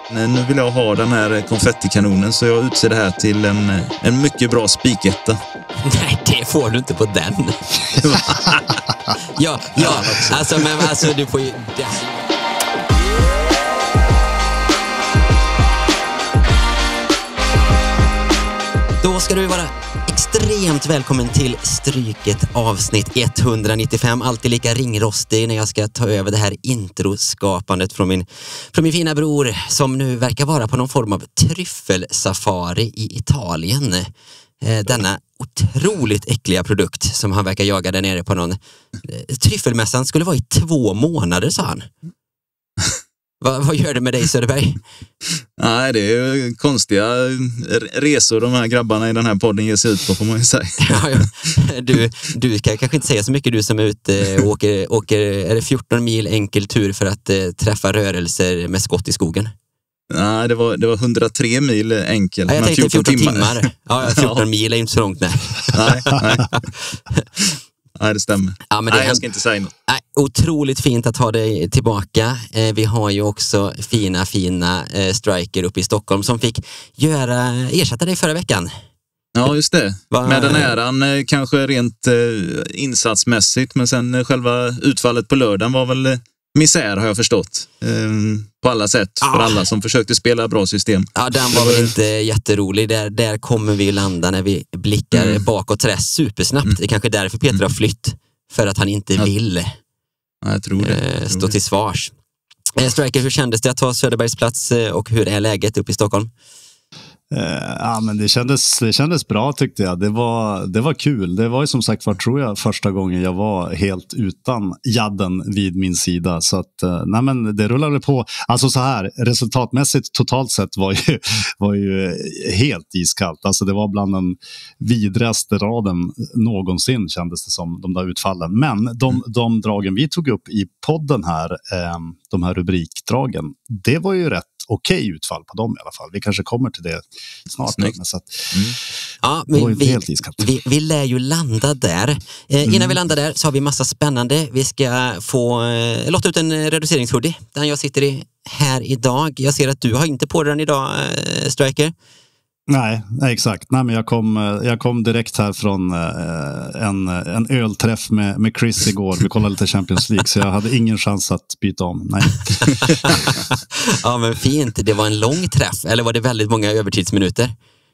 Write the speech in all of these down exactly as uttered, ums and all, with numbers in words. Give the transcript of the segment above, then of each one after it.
Nu vill jag ha den här konfettikanonen, så jag utser det här till en, en mycket bra spiketta. Nej, det får du inte på den. ja, ja, alltså, men alltså du får ju... Då ska du vara extremt välkommen till Stryket avsnitt etthundranittiofem. Alltid lika ringrostig när jag ska ta över det här introskapandet från min, från min fina bror som nu verkar vara på någon form av tryffelsafari i Italien. Eh, denna otroligt äckliga produkt som han verkar jaga där nere på någon eh, tryffelmässan skulle vara i två månader, sa han. Va, vad gör det med dig, Söderberg? Nej, det är ju konstiga resor de här grabbarna i den här podden ger sig ut på, får man ju säga. Ja, ja. Du, du kan kanske inte säga så mycket, du som är ute och åker, åker är det fjorton mil enkel tur för att eh, träffa rörelser med skott i skogen? Nej, det var, det var hundratre mil enkel. Ja, jag tänkte fjorton, fjorton timmar. timmar. Ja, fjorton ja. Mil är inte så långt, nej. Nej, nej. Nej, det stämmer. Ja, men det nej, jag ska inte säga något. Nej, otroligt fint att ha dig tillbaka. Eh, vi har ju också fina, fina eh, striker uppe i Stockholm som fick göra, ersätta dig förra veckan. Ja, just det. Va? Med den äran eh, kanske rent eh, insatsmässigt, men sen eh, själva utfallet på lördagen var väl eh, misär, har jag förstått. Eh, på alla sätt, ah. för alla som försökte spela bra system. Ja, den var väl inte jätterolig. Där, där kommer vi landa när vi blickar mm. bakåt till det supersnabbt. Mm. Det är kanske därför Peter har flytt. För att han inte ja. vill ja, jag tror det. Jag eh, tror stå det. till svars. Eh, Striker, hur kändes det att ta Söderbergs plats eh, och hur är läget uppe i Stockholm? Uh, ja, men det kändes, det kändes bra, tyckte jag. Det var, det var kul. Det var ju som sagt var, tror jag, första gången jag var helt utan jadden vid min sida. Så att, uh, nej, men det rullade på. Alltså så här, resultatmässigt totalt sett var ju, var ju helt iskallt. Alltså det var bland den vidraste raden någonsin, kändes det som, de där utfallen. Men de, de dragen vi tog upp i podden här, eh, de här rubrikdragen, det var ju rätt okej utfall på dem i alla fall. Vi kanske kommer till det snart. Men så att, mm. Ja, men vi, vi, vi lär ju landa där. Eh, innan mm. vi landar där så har vi massa spännande. Vi ska få eh, låta ut en reduceringshoodie där jag sitter i här idag. Jag ser att du har inte på den idag, eh, Striker. Nej, nej, exakt. Nej, men jag, kom, jag kom direkt här från eh, en, en ölträff med, med Chris igår. Vi kollade lite Champions League, så jag hade ingen chans att byta om. Nej. Ja, men fint. Det var en lång träff. Eller var det väldigt många övertidsminuter?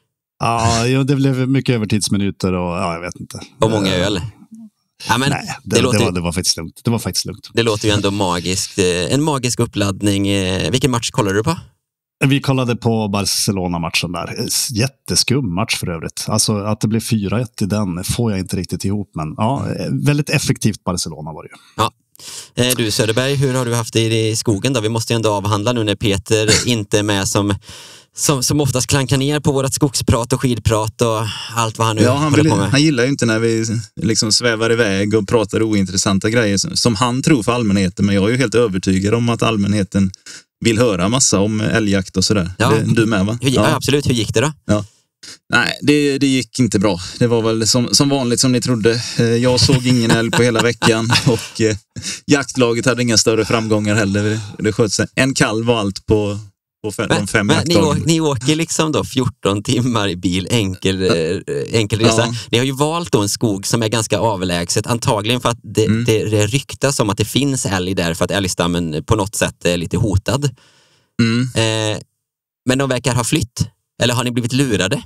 Ja, det blev mycket övertidsminuter och ja, jag vet inte. Och många öl? Ja, men nej, det, det, låter, det, var, det var faktiskt lugnt. Det var faktiskt lugnt. Det låter ju ändå magiskt. En magisk uppladdning. Vilken match kollar du på? Vi kollade på Barcelona-matchen där. Jätteskum match för övrigt. Alltså att det blev fyra ett i den får jag inte riktigt ihop. Men ja, väldigt effektivt Barcelona var det ju. Ja. Du Söderberg, hur har du haft det i skogen då? Vi måste ju ändå avhandla nu när Peter inte är med som, som, som oftast klankar ner på vårat skogsprat och skidprat och allt vad han nu ja, han håller vill, på med. Han gillar ju inte när vi liksom svävar iväg och pratar ointressanta grejer som, som han tror för allmänheten. Men jag är ju helt övertygad om att allmänheten vill höra massa om älgjakt och sådär. Ja. Det, du med, va? Hur, ja. Ja, absolut. Hur gick det då? Ja. Nej, det, det gick inte bra. Det var väl som, som vanligt som ni trodde. Jag såg ingen älg på hela veckan och eh, jaktlaget hade inga större framgångar heller. Det, det sköt sig. En kalv var allt på, på fem, men, de fem men ni, åker, ni åker liksom då fjorton timmar i bil, enkel, eh, enkel resa. Ja. Ni har ju valt då en skog som är ganska avlägset. Antagligen för att det, mm. det, det ryktas om att det finns älg där för att älgstammen på något sätt är lite hotad. Mm. Eh, men de verkar ha flytt. Eller har ni blivit lurade?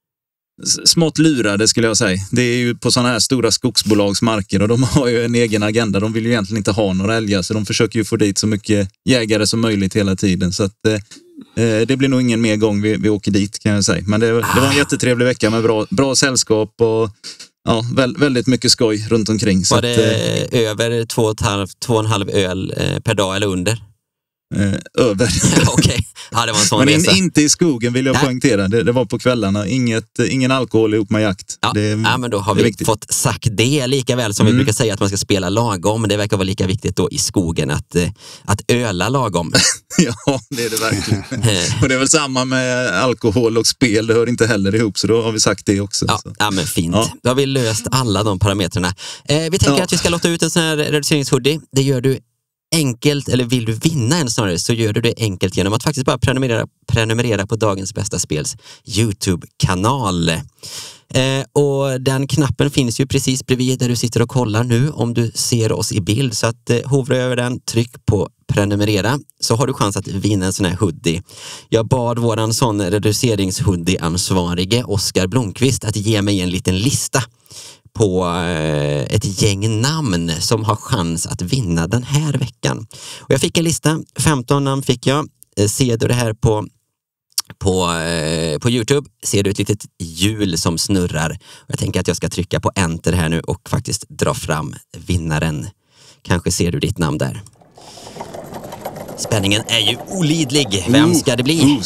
Smått lurade skulle jag säga. Det är ju på sådana här stora skogsbolags marker och de har ju en egen agenda. De vill ju egentligen inte ha några älgar, så de försöker ju få dit så mycket jägare som möjligt hela tiden. Så att eh, det blir nog ingen mer gång vi, vi åker dit, kan jag säga. Men det, det var en jättetrevlig vecka med bra, bra sällskap och ja, vä- väldigt mycket skoj runt omkring. Så var det att, eh, över två och, halv, två och en halv öl eh, per dag eller under? Eh, över. Okej, okay. Ja, det var en sån men in, resa. inte i skogen vill jag Nej. poängtera. Det, det var på kvällarna. Inget, ingen alkohol ihop med jakt. Ja, det, ja men då har vi viktigt. fått sagt det lika väl som mm. vi brukar säga att man ska spela lagom. Men det verkar vara lika viktigt då i skogen att, att öla lagom. Ja, det är det verkligen. Och det är väl samma med alkohol och spel. Det hör inte heller ihop, så då har vi sagt det också. Ja, ja men fint. Ja. Då har vi löst alla de parametrarna. Eh, vi tänker ja. att vi ska låta ut en sån här reduceringshoodie. Det gör du enkelt, eller vill du vinna en snarare, så gör du det enkelt genom att faktiskt bara prenumerera, prenumerera på Dagens Bästa Spels YouTube-kanal. Eh, och den knappen finns ju precis bredvid där du sitter och kollar nu om du ser oss i bild. Så att eh, hovra över den, tryck på prenumerera, så har du chans att vinna en sån här hoodie. Jag bad våran sån reduceringshoodie-ansvarige Oskar Blomqvist att ge mig en liten lista på eh, ett gäng namn som har chans att vinna den här veckan. Och jag fick en lista, femton namn fick jag. Eh, ser du det här på På, eh, på YouTube ser du ett litet hjul som snurrar. Jag tänker att jag ska trycka på enter här nu och faktiskt dra fram vinnaren. Kanske ser du ditt namn där. Spänningen är ju olidlig. Vem ska det bli?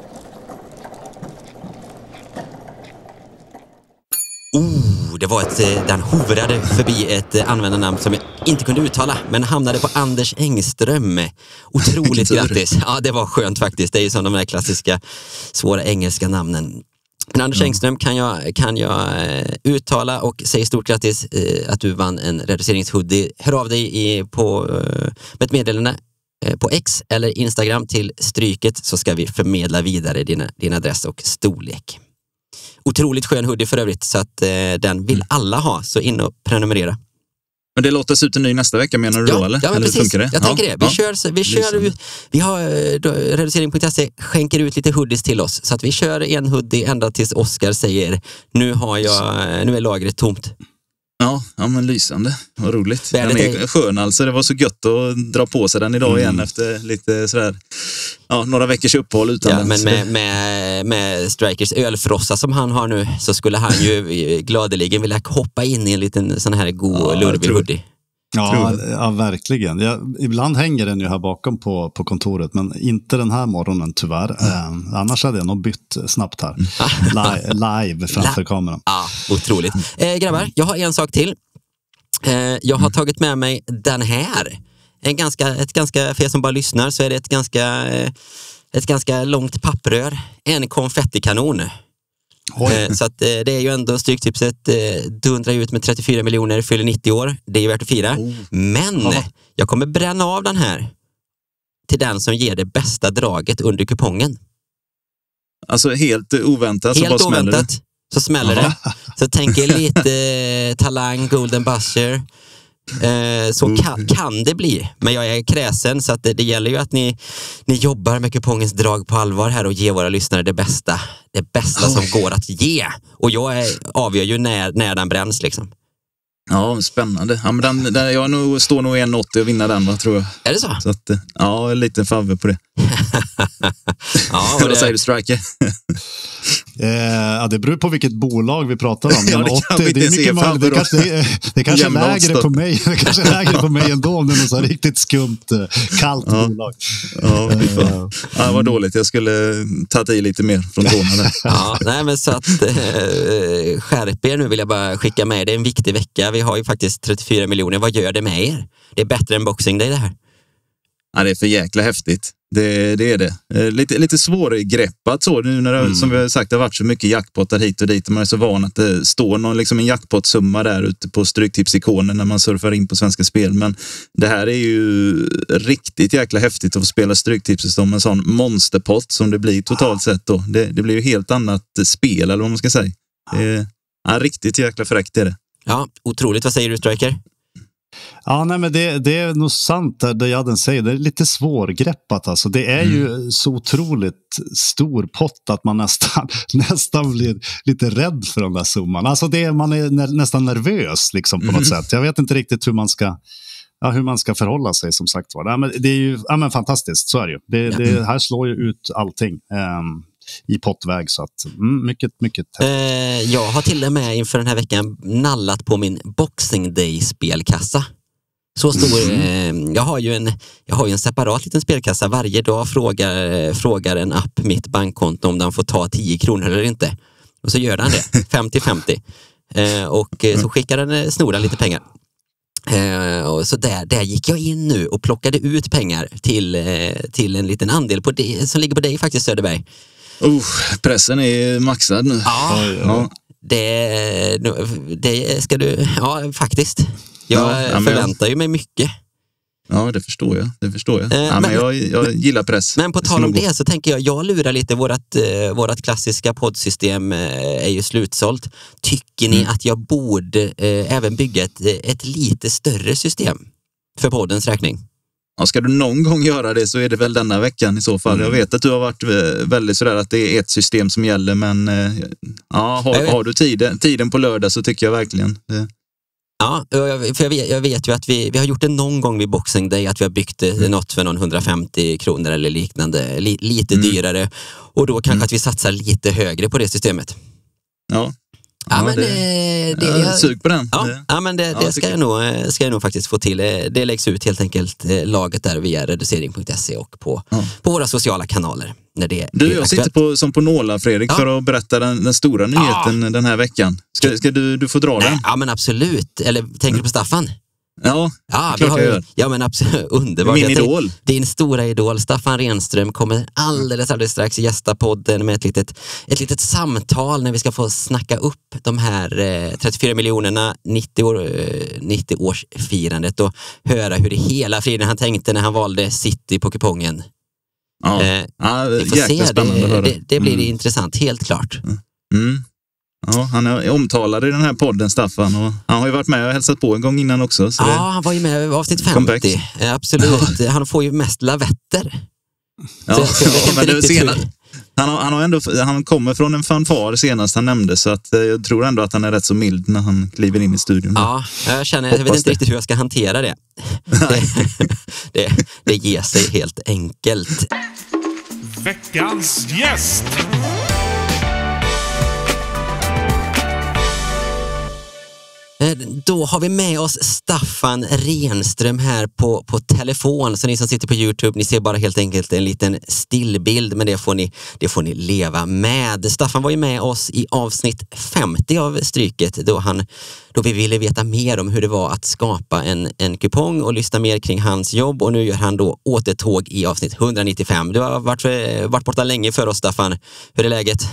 Oh, det var ett, den hovrade förbi ett användarnamn som jag inte kunde uttala, men hamnade på Anders Engström. Otroligt grattis. Ja, det var skönt faktiskt. Det är ju som de här klassiska svåra engelska namnen. Men Anders Engström kan jag, kan jag uttala och säga stort grattis att du vann en reduceringshoodie. Hör av dig i, på, med ett meddelande på X eller Instagram till Stryket, så ska vi förmedla vidare din, din adress och storlek. Otroligt skön hoodie för övrigt, så att eh, den vill alla ha, så in och prenumerera. Men det låter ut en ny nästa vecka, menar du ja, då, eller? Ja, men eller precis. Funkar det? Jag ja, tänker det. Vi ja. kör, vi kör, vi har, då, reducering punkt se skänker ut lite hoodies till oss, så att vi kör en hoodie ända tills Oskar säger, nu har jag, nu är lagret tomt. Ja, ja, men lysande. Vad roligt. Värdet den är är... skön alltså. Det var så gött att dra på sig den idag mm. igen efter lite sådär, ja, några veckors uppehåll utan ja, den. Men med, med, med Strikers ölfrossa som han har nu, så skulle han ju gladeligen vilja hoppa in i en liten sån här god ja, lurvig hoodie. Ja, ja, verkligen. Jag, ibland hänger den ju här bakom på, på kontoret, men inte den här morgonen tyvärr. Eh, annars hade jag nog bytt snabbt här. live, live framför kameran. Ja, otroligt. Eh, grabbar, jag har en sak till. Eh, jag har tagit med mig den här. En ganska, ett ganska, för er som bara lyssnar så är det ett ganska, ett ganska långt papprör. En konfettikanon. Eh, så att, eh, det är ju ändå Stryktipset eh, dundrar ut med trettiofyra miljoner, fyller nittio år. Det är ju värt att fira. Oh. Men oh. jag kommer bränna av den här till den som ger det bästa draget under kupongen. Alltså helt oväntat. Helt så bara oväntat smäller så smäller det. Så tänker lite eh, talang, golden buzzer. Eh, så kan, kan det bli. Men jag är kräsen, så att det, det gäller ju att ni, ni jobbar med kupongens drag på allvar här och ger våra lyssnare det bästa. Det bästa oh. som går att ge. Och jag är, avgör ju när, när den bränns liksom. Ja, spännande. Ja, men den, den, jag nog, står nog en åttio och vinner den, va, tror jag. Är det så? Så att, ja, en liten favve på det. Ja, och det... Vad säger du, Striker? eh, ja, det beror på vilket bolag vi pratar om. Ja, det, åttio, det är mycket mal, det kanske, det är, det kanske är lägre på mig. Det kanske är lägre på mig ändå, om det är något så riktigt skumt, kallt ja. bolag. Ja, uh, ja, det var dåligt. Jag skulle ta i lite mer från tårna. Ja, nej, men så att eh, skärp er nu, vill jag bara skicka med. Det är en viktig vecka. Vi har ju faktiskt trettiofyra miljoner. Vad gör det med er? Det är bättre än Boxing Day det här. Ja, det är för jäkla häftigt. Det, det är det. Lite, lite svårgreppat så nu när det, mm. som vi har sagt, det har varit så mycket jackpottar hit och dit och man är så van att det står någon, liksom en jackpot-summa där ute på Stryktipsikonen när man surfar in på Svenska Spel. Men det här är ju riktigt jäkla häftigt att få spela Stryktipset om en sån monsterpott som det blir totalt sett då. Det, det blir ju helt annat spel, eller vad man ska säga. Det är, ja, riktigt jäkla fräckt är det. Ja, otroligt. Vad säger du, Striker? Ja, nej, men det, det är nog sant där, det Jadden säger. Det är lite svårgreppat. Alltså. Det är mm. ju så otroligt stor pott att man nästan, nästan blir lite rädd för den där summan. Alltså det, man är nä, nästan nervös liksom, på mm. något sätt. Jag vet inte riktigt hur man ska, ja, hur man ska förhålla sig, som sagt var. Ja, men det är ju ja, men fantastiskt, så är det ju. Det, det här slår ju ut allting. Um, i pottväg, så att mm, mycket, mycket eh, jag har till och med inför den här veckan nallat på min Boxing Day-spelkassa. Så stor, mm. eh, jag har ju en jag har ju en separat liten spelkassa. Varje dag frågar, frågar en app mitt bankkonto om den får ta tio kronor eller inte. Och så gör den det, femtio femtio. Eh, och så skickar den snora lite pengar. Uh, och så där, där gick jag in nu och plockade ut pengar till, uh, till en liten andel på det, som ligger på dig faktiskt, Söderberg. Uh, pressen är maxad nu. Ja, ja. Det, det ska du, ja faktiskt. Jag ja, ja, förväntar ju mig mycket. Ja, det förstår jag. Det förstår jag. Eh, ja, men, men jag, jag gillar press. Men på tal om det så tänker jag, jag lurar lite, vårat, eh, vårat klassiska poddsystem eh, är ju slutsålt. Tycker ni mm. att jag borde eh, även bygga ett, ett lite större system för poddens räkning? Ja, ska du någon gång göra det så är det väl denna veckan i så fall. Mm. Jag vet att du har varit väldigt sådär att det är ett system som gäller, men ja, har, har du tiden, tiden på lördag så tycker jag verkligen det. Ja, för jag vet, jag vet ju att vi, vi har gjort det någon gång vid Boxing Day, att vi har byggt mm. något för någon hundrafemtio kronor eller liknande, li, lite mm. dyrare. Och då kanske mm. att vi satsar lite högre på det systemet. Ja. Ja, ja, men det, det, det jag sug på den. Ja, ja men det, det ja, ska, jag nog, ska jag nog faktiskt få till. Det läggs ut helt enkelt laget där via reducering punkt se och på, ja. på våra sociala kanaler. När det du, jag sitter på, som på nålar, Fredrik, ja. för att berätta den, den stora nyheten ja. den här veckan. Ska, ska du, du få dra den? Ja, men absolut. Eller tänker du på Staffan? Ja, ja, vi har ju, ja men absolut, underbart. Min idol. Tänkte, din stora idol Staffan Renström kommer alldeles, alldeles strax gästa podden med ett litet, ett litet samtal när vi ska få snacka upp de här eh, trettiofyra miljonerna, nittio, år, eh, nittio årsfirandet och höra hur det hela friden han tänkte när han valde City på kupongen. Ja, eh, ja vi får se, det, det, det blir mm. intressant, helt klart. Mm. Ja, han är omtalad i den här podden, Staffan, och han har ju varit med och hälsat på en gång innan också. Så ja, det... han var ju med i avsnitt femtio. Absolut. Han får ju mest lavetter. Ja, så, så ja men det senare. Han, har, han, har ändå, han kommer från en fanfar senast han nämnde, så att jag tror ändå att han är rätt så mild när han kliver in i studion. Ja, jag känner, jag vet inte det. riktigt hur jag ska hantera det. det, det. Det ger sig helt enkelt. Veckans gäst! Då har vi med oss Staffan Renström här på, på telefon. Så ni som sitter på YouTube, ni ser bara helt enkelt en liten stillbild, men det får ni, det får ni leva med. Staffan var ju med oss i avsnitt femtio av Stryket då, han, då vi ville veta mer om hur det var att skapa en, en kupong och lyssna mer kring hans jobb. Och nu gör han då återtåg i avsnitt etthundranittiofem. Du har varit, varit borta länge för oss, Staffan. Hur är läget?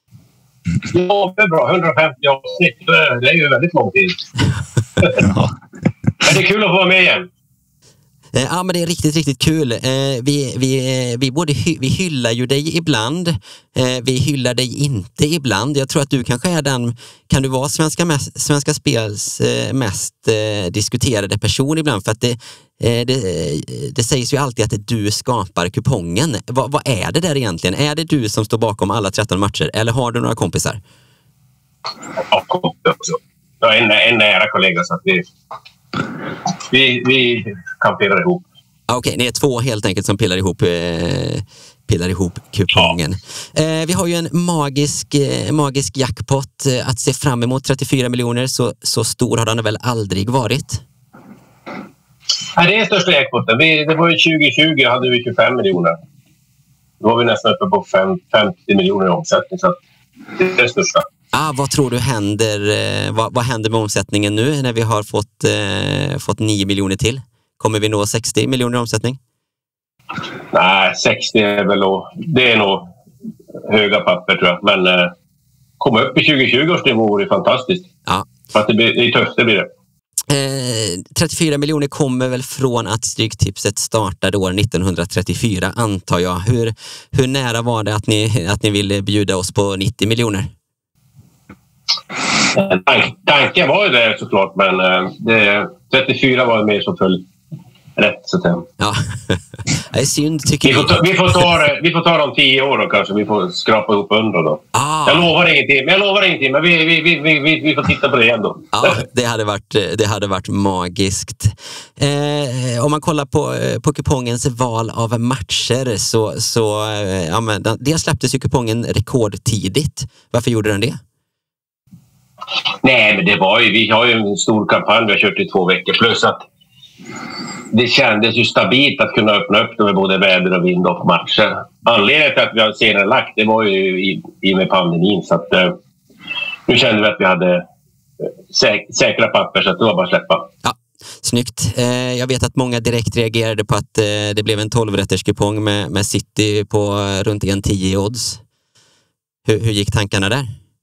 Ja, det är bra. hundrafemtio avsnitt, det är ju väldigt lång tid. Ja. Men det är kul att få vara med igen. Ja, men det är riktigt, riktigt kul. Vi, vi, vi, både hy, vi hyllar ju dig ibland. Vi hyllar dig inte ibland. Jag tror att du kanske är den, kan du vara Svenska, mest, Svenska Spels mest diskuterade person ibland. För att det, det, det sägs ju alltid att du skapar kupongen. Vad, vad är det där egentligen? Är det du som står bakom alla tretton matcher? Eller har du några kompisar? Ja, kompisar också. Jag är en, en nära kollega så att vi... Vi, vi kan pilla ihop. Okej, okay, ni är två helt enkelt som pillar ihop, eh, pillar ihop kupongen. Ja. Eh, vi har ju en magisk, eh, magisk jackpot eh, att se fram emot. trettiofyra miljoner, så, så stor har den väl aldrig varit? Nej, det är största jackpoten. Vi, det var ju tjugo tjugo hade vi tjugofem miljoner. Då var vi nästan uppe på femtio miljoner i omsättning. Så det är det största. Ah, vad tror du händer, eh, vad, vad händer med omsättningen nu när vi har fått, eh, fått nio miljoner till? Kommer vi nå sextio miljoner i omsättning? Nej, sextio är väl nog, det är nog höga papper tror jag. Men eh, komma upp i tjugo tjugo års nivå är fantastiskt. Ja. För att det, blir, det är tufft, det blir det. Eh, trettiofyra miljoner kommer väl från att Stryktipset startade år nittonhundratrettiofyra, antar jag. Hur, hur nära var det att ni, att ni ville bjuda oss på nittio miljoner? Tank, tanken var ju det såklart, men det, trettiofyra var mer som föll rätt. Så att, ja, det är synd tycker vi. Får ta, vi, får ta det, vi får ta dem tio år då kanske, vi får skrapa ihop under då. Ah. Jag lovar ingenting, men jag lovar ingenting, men vi, vi, vi, vi, vi får titta på det igen då. Ja, det hade varit, det hade varit magiskt. Eh, om man kollar på, på kupongens val av matcher så, så ja, men, det släpptes ju kupongen rekordtidigt. Varför gjorde den det? Nej, men det var ju, vi har ju en stor kampanj vi har kört i två veckor, plus att det kändes ju stabilt att kunna öppna upp det med både väder och vind och matcher. Anledningen till att vi har senare lagt det var ju i, i med pandemin, så att eh, nu kände vi att vi hade säk, säkra papper, så att det var bara att släppa. Ja, snyggt. Eh, jag vet att många direkt reagerade på att eh, det blev en tolv-rätters kupong med, med City på runt en tio odds. Hur, hur gick tankarna där?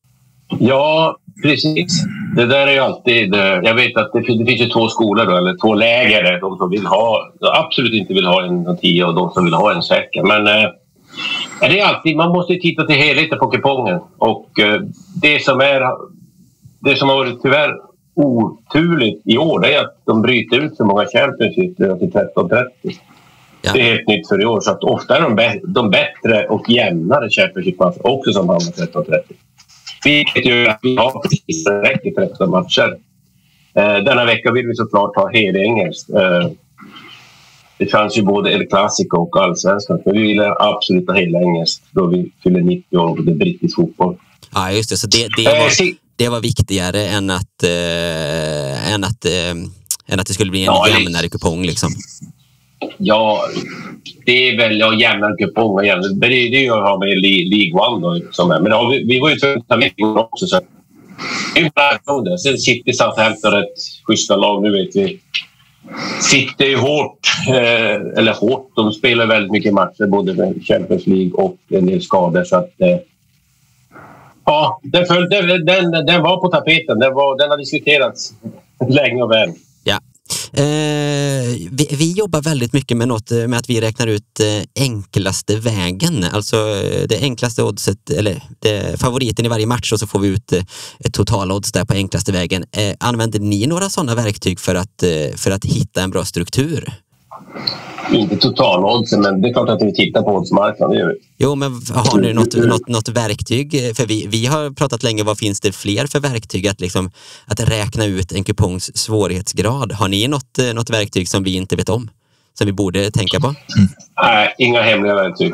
Ja, precis. Det där är ju alltid... Jag vet att det finns, det finns ju två skolor då, eller två läger. De som vill ha, absolut inte vill ha en tio och de som vill ha en säker. Men eh, det är alltid, man måste titta till helheten på kupongen. Och eh, det som är det som har varit tyvärr oturligt i år, det är att de bryter ut så många Championship till tretton trettio. Ja. Det är helt nytt för i år, så att ofta är de, b- de bättre och jämnare Championship-matcher också som hamnar tretton trettio. Vilket gör att vi har precis rätt tretton matcher. Eh, denna vecka vill vi såklart ha helengelskt. Eh, det fanns ju både El Clasico och Allsvenskan, men vi ville absolut ha helengelskt då vi fyller nittio år och det är brittisk fotboll. Ja, just det. Så det, det, var, det var viktigare än att, äh, än, att, äh, än att det skulle bli en ja, jämnare kupong liksom. Ja, det är väl ja, jämnare kupong och jämnare. Det är det jag har med League One då, som är. Men ja, vi, vi var ju tvungna att ta med också. Så. Det är ju bara det. Sen City Southampton ett schyssta lag, nu vet vi. City är ju hårt, eh, eller hårt. De spelar väldigt mycket matcher, både med Champions League och en del skador. Så att, eh, ja, den, följde, den, den var på tapeten. Den, var, den har diskuterats länge och väl. Ja. Eh, vi, vi jobbar väldigt mycket med något med att vi räknar ut eh, enklaste vägen, alltså det enklaste oddset eller det, favoriten i varje match, och så får vi ut eh, ett totalodds där på enklaste vägen. Eh, använder ni några sådana verktyg för att, eh, för att hitta en bra struktur? Inte totaloddsen, men det är klart att vi tittar på oddsmarknaden, det gör vi. Jo, men har ni något, något, något verktyg? För vi, vi har pratat länge, vad finns det fler för verktyg att, liksom, att räkna ut en kupongs svårighetsgrad? Har ni något, något verktyg som vi inte vet om? Som vi borde tänka på? Nej, inga hemliga verktyg.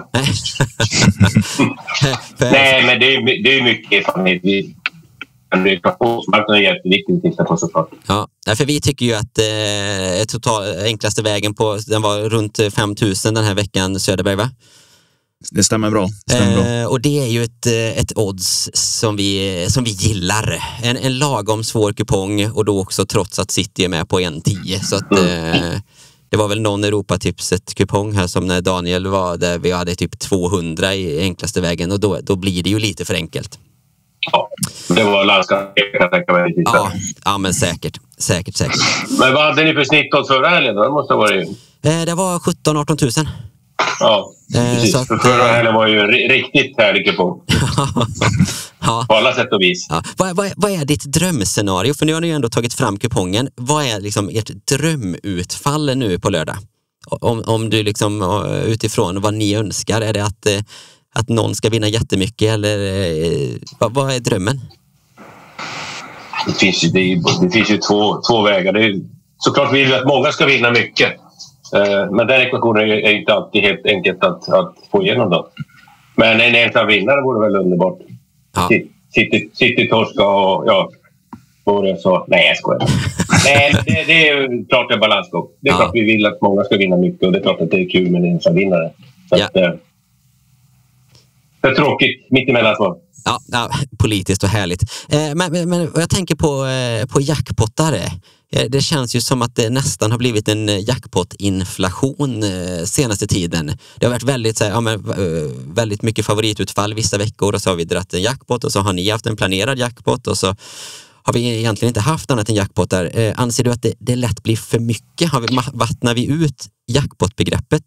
för, Nej, men det är, det är mycket erfarenhet. Vi marknaden är jätteviktigt att titta på såklart. Ja, för vi tycker ju att eh, total, enklaste vägen på, den var runt fem tusen den här veckan, Söderberg, va? Det stämmer bra. Det stämmer bra. Eh, och det är ju ett, ett odds som vi, som vi gillar. En, en lagom svår kupong, och då också trots att City är med på en tio. Så att eh, det var väl någon Europatipset-kupong här som när Daniel var där vi hade typ tvåhundra i enklaste vägen, och då, då blir det ju lite för enkelt. Ja, det var landskapet, kan jag tänka mig. Ja, ja, men säkert. Säkert, säkert. Men vad hade ni för snittodds förra helgen? Det måste ha varit... Eh, det var sjutton arton tusen. Ja, precis. Eh, så att, förra helgen var ju riktigt härlig kupong. Ja. På alla sätt och vis. Ja. Vad, vad, vad är ditt drömscenario? För nu har ni ju ändå tagit fram kupongen. Vad är liksom ert drömutfall nu på lördag? Om, om du liksom utifrån vad ni önskar, är det att... Att någon ska vinna jättemycket, eller eh, vad, vad är drömmen? Det finns ju, det är, det finns ju två, två vägar. Det är, såklart vill vi att många ska vinna mycket. Eh, men den ekvationen är, är inte alltid helt enkelt att, att få igenom då. Men en ensam vinnare vore väl underbart. Ja. City, City torska och ja, vore så. Nej, jag skojar. Nej, det, det är klart en balansgång. Det är ja. klart vi vill att många ska vinna mycket, och det är klart att det är kul med en ensam vinnare. Så ja. att, eh, det är tråkigt, mitt emellan så. Ja, ja, politiskt och härligt. Eh, men, men, men jag tänker på, eh, på jackpottare. Eh, det känns ju som att det nästan har blivit en jackpot-inflation eh, senaste tiden. Det har varit väldigt, så här, ja, men, eh, väldigt mycket favoritutfall vissa veckor, och så har vi dratt en jackpot, och så har ni haft en planerad jackpot, och så har vi egentligen inte haft annat än jackpottar. Eh, anser du att det, det lätt blir för mycket? Har vi, vattnar vi ut jackpotbegreppet?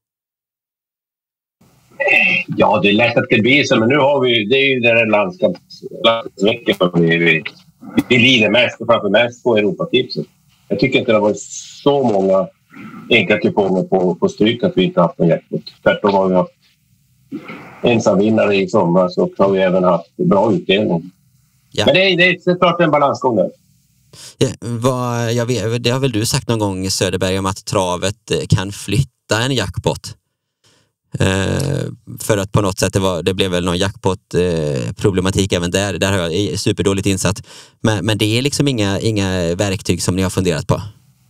Ja, det är lätt att det blir så, men nu har vi, det är ju den här landskapsveckan vi, vi, vi lider mest och framför mest på Europatipset. Jag tycker inte det har varit så många enkla kuponger på, på stryk att vi inte haft en jackpot. Tvärtom har vi haft ensam vinnare i sommar, så har vi även haft bra utdelning. Ja. Men det är, det är, det är klart en balansgång där. Ja, vad, jag vet, det har väl du sagt någon gång, Söderberg, om att travet kan flytta en jackpot? Uh, för att på något sätt det, var, det blev väl någon jackpot-problematik uh, även där. Där har jag superdåligt insatt. Men, men det är liksom inga, inga verktyg som ni har funderat på?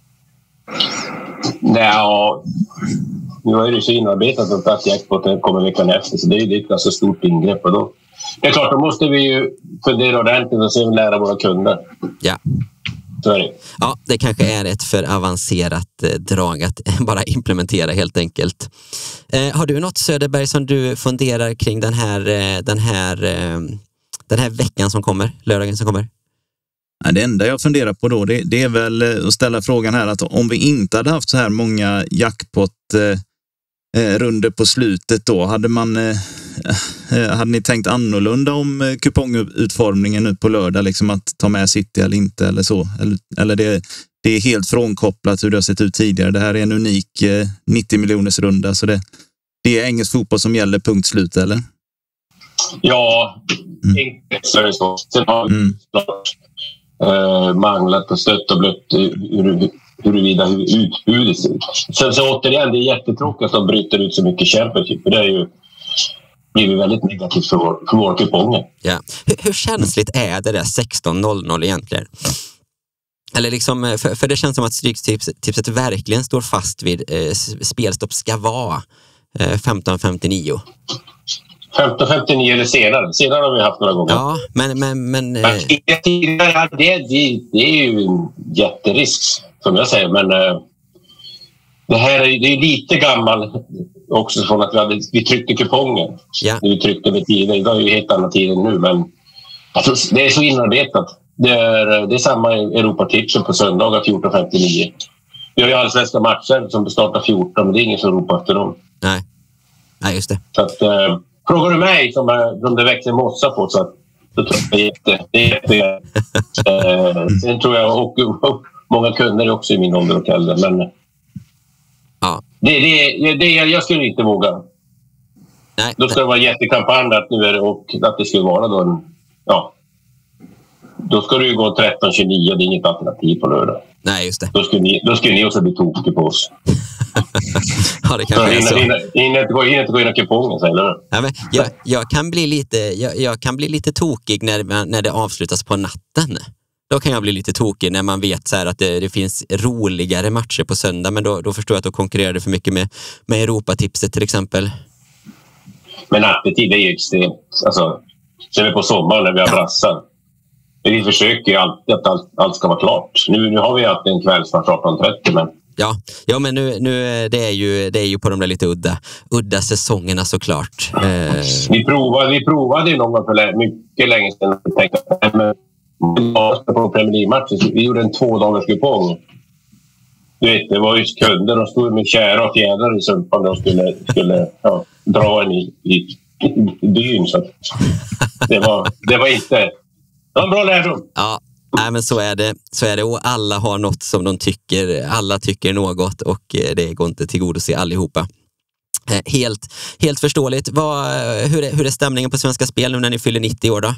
Nej, nu har det så inarbetat att jackpoten kommer veckan efter, så det är ju ett ganska stort ingrepp. Och då, det är klart, då måste vi ju fundera ordentligt och se och lära våra kunder. Ja. Sorry. Ja, det kanske är ett för avancerat eh, drag att bara implementera helt enkelt. Eh, har du något, Söderberg, som du funderar kring den här, eh, den här, eh, den här veckan som kommer, lördagen som kommer? Det enda jag funderar på då, det, det är väl att ställa frågan här att om vi inte hade haft så här många jackpot eh, runder på slutet då, hade man eh, hade ni tänkt annorlunda om eh, kupongutformningen nu på lördag, liksom att ta med City eller inte eller så? Eller, eller det, det är helt frånkopplat hur det har sett ut tidigare. Det här är en unik eh, nittio miljoners runda, så det, det är engelsk fotboll som gäller, punkt slut, eller? Ja, Mm. enkelt så är det så. Sen har vi Mm. klart eh, manglat och stött och blött hur, huruvida hur utbudet ser ut. Sen så återigen, det är jättetråkigt att de bryter ut så mycket Championship, för det är ju blir väldigt negativt för vår, för vår kuponger. Ja. Hur, hur känsligt är det där sexton noll noll egentligen? Eller liksom, för, för det känns som att Stryktipset verkligen står fast vid eh, spelstopp ska vara eh, femton femtionio. femton femtionio eller senare. Senare har vi haft några gånger. Ja, men... men, men eh... men det, det, det är ju en jätterisk, som jag säger. Men eh, det här är, det är lite gammal också från att vi, hade, vi tryckte kuponger. Ja. Vi tryckte med tiden. Det är ju helt annan tid än nu. Men alltså, det är så inarbetat. Det är, det är samma Europatipsen på söndagar fjorton femtionio. Vi har ju allsvenska matcher som startar fjorton, men det är ingen som ropar efter dem. Nej, Nej just det. Så att, eh, frågar du mig som, är, som det växer mossa på, så att, så tror jag det är jätte... Det är jätte eh, sen tror jag, och, och många kunder är också i min ålder och äldre, men ja. det, det, det, jag skulle inte våga. Nej, Då ska det vara en jättekampanj att nu är det, och att det skulle vara då en... Ja. Då ska det ju gå tretton tjugonio, det är inget alternativ på lördag. Nej, just det. Då skulle ni, då skulle ni också bli tokiga på oss. Ja, det kanske är så. Hinner inte gå in och gå in och kupongen, eller? Ja, men jag, jag, kan bli lite, jag, jag kan bli lite tokig när, när det avslutas på natten. Då kan jag bli lite tokig när man vet så här att det, det finns roligare matcher på söndag. Men då, då förstår jag att då konkurrerar det för mycket med, med Europatipset till exempel. Men nattetid är ju extremt. Alltså, ser vi på sommaren när vi har Ja. brassar. Vi försöker ju alltid att allt, allt ska vara klart. Nu, nu har vi alltid en kvällsmatch arton trettio, men... Ja, ja men nu, nu det, är ju, det är ju på de där lite udda, udda säsongerna såklart. Eh, Vi provade, vi provade ju någon gång för mycket länge sedan och tänkte att vi var på Premier League-matchen. Vi gjorde en två dagars kupong. Du vet, det var ju kunder, de stod med kära och fjädrar i sumpan och skulle, skulle ja, dra en i, i, i byn. Så det, var, det var inte... Det var en bra lärdom. ja, nej, men så är det. Så är det. Och alla har något som de tycker. Alla tycker något och det går inte till god att se allihopa. Helt, helt förståeligt. Vad, hur, är, hur är stämningen på Svenska Spel nu när ni fyller nittio år då?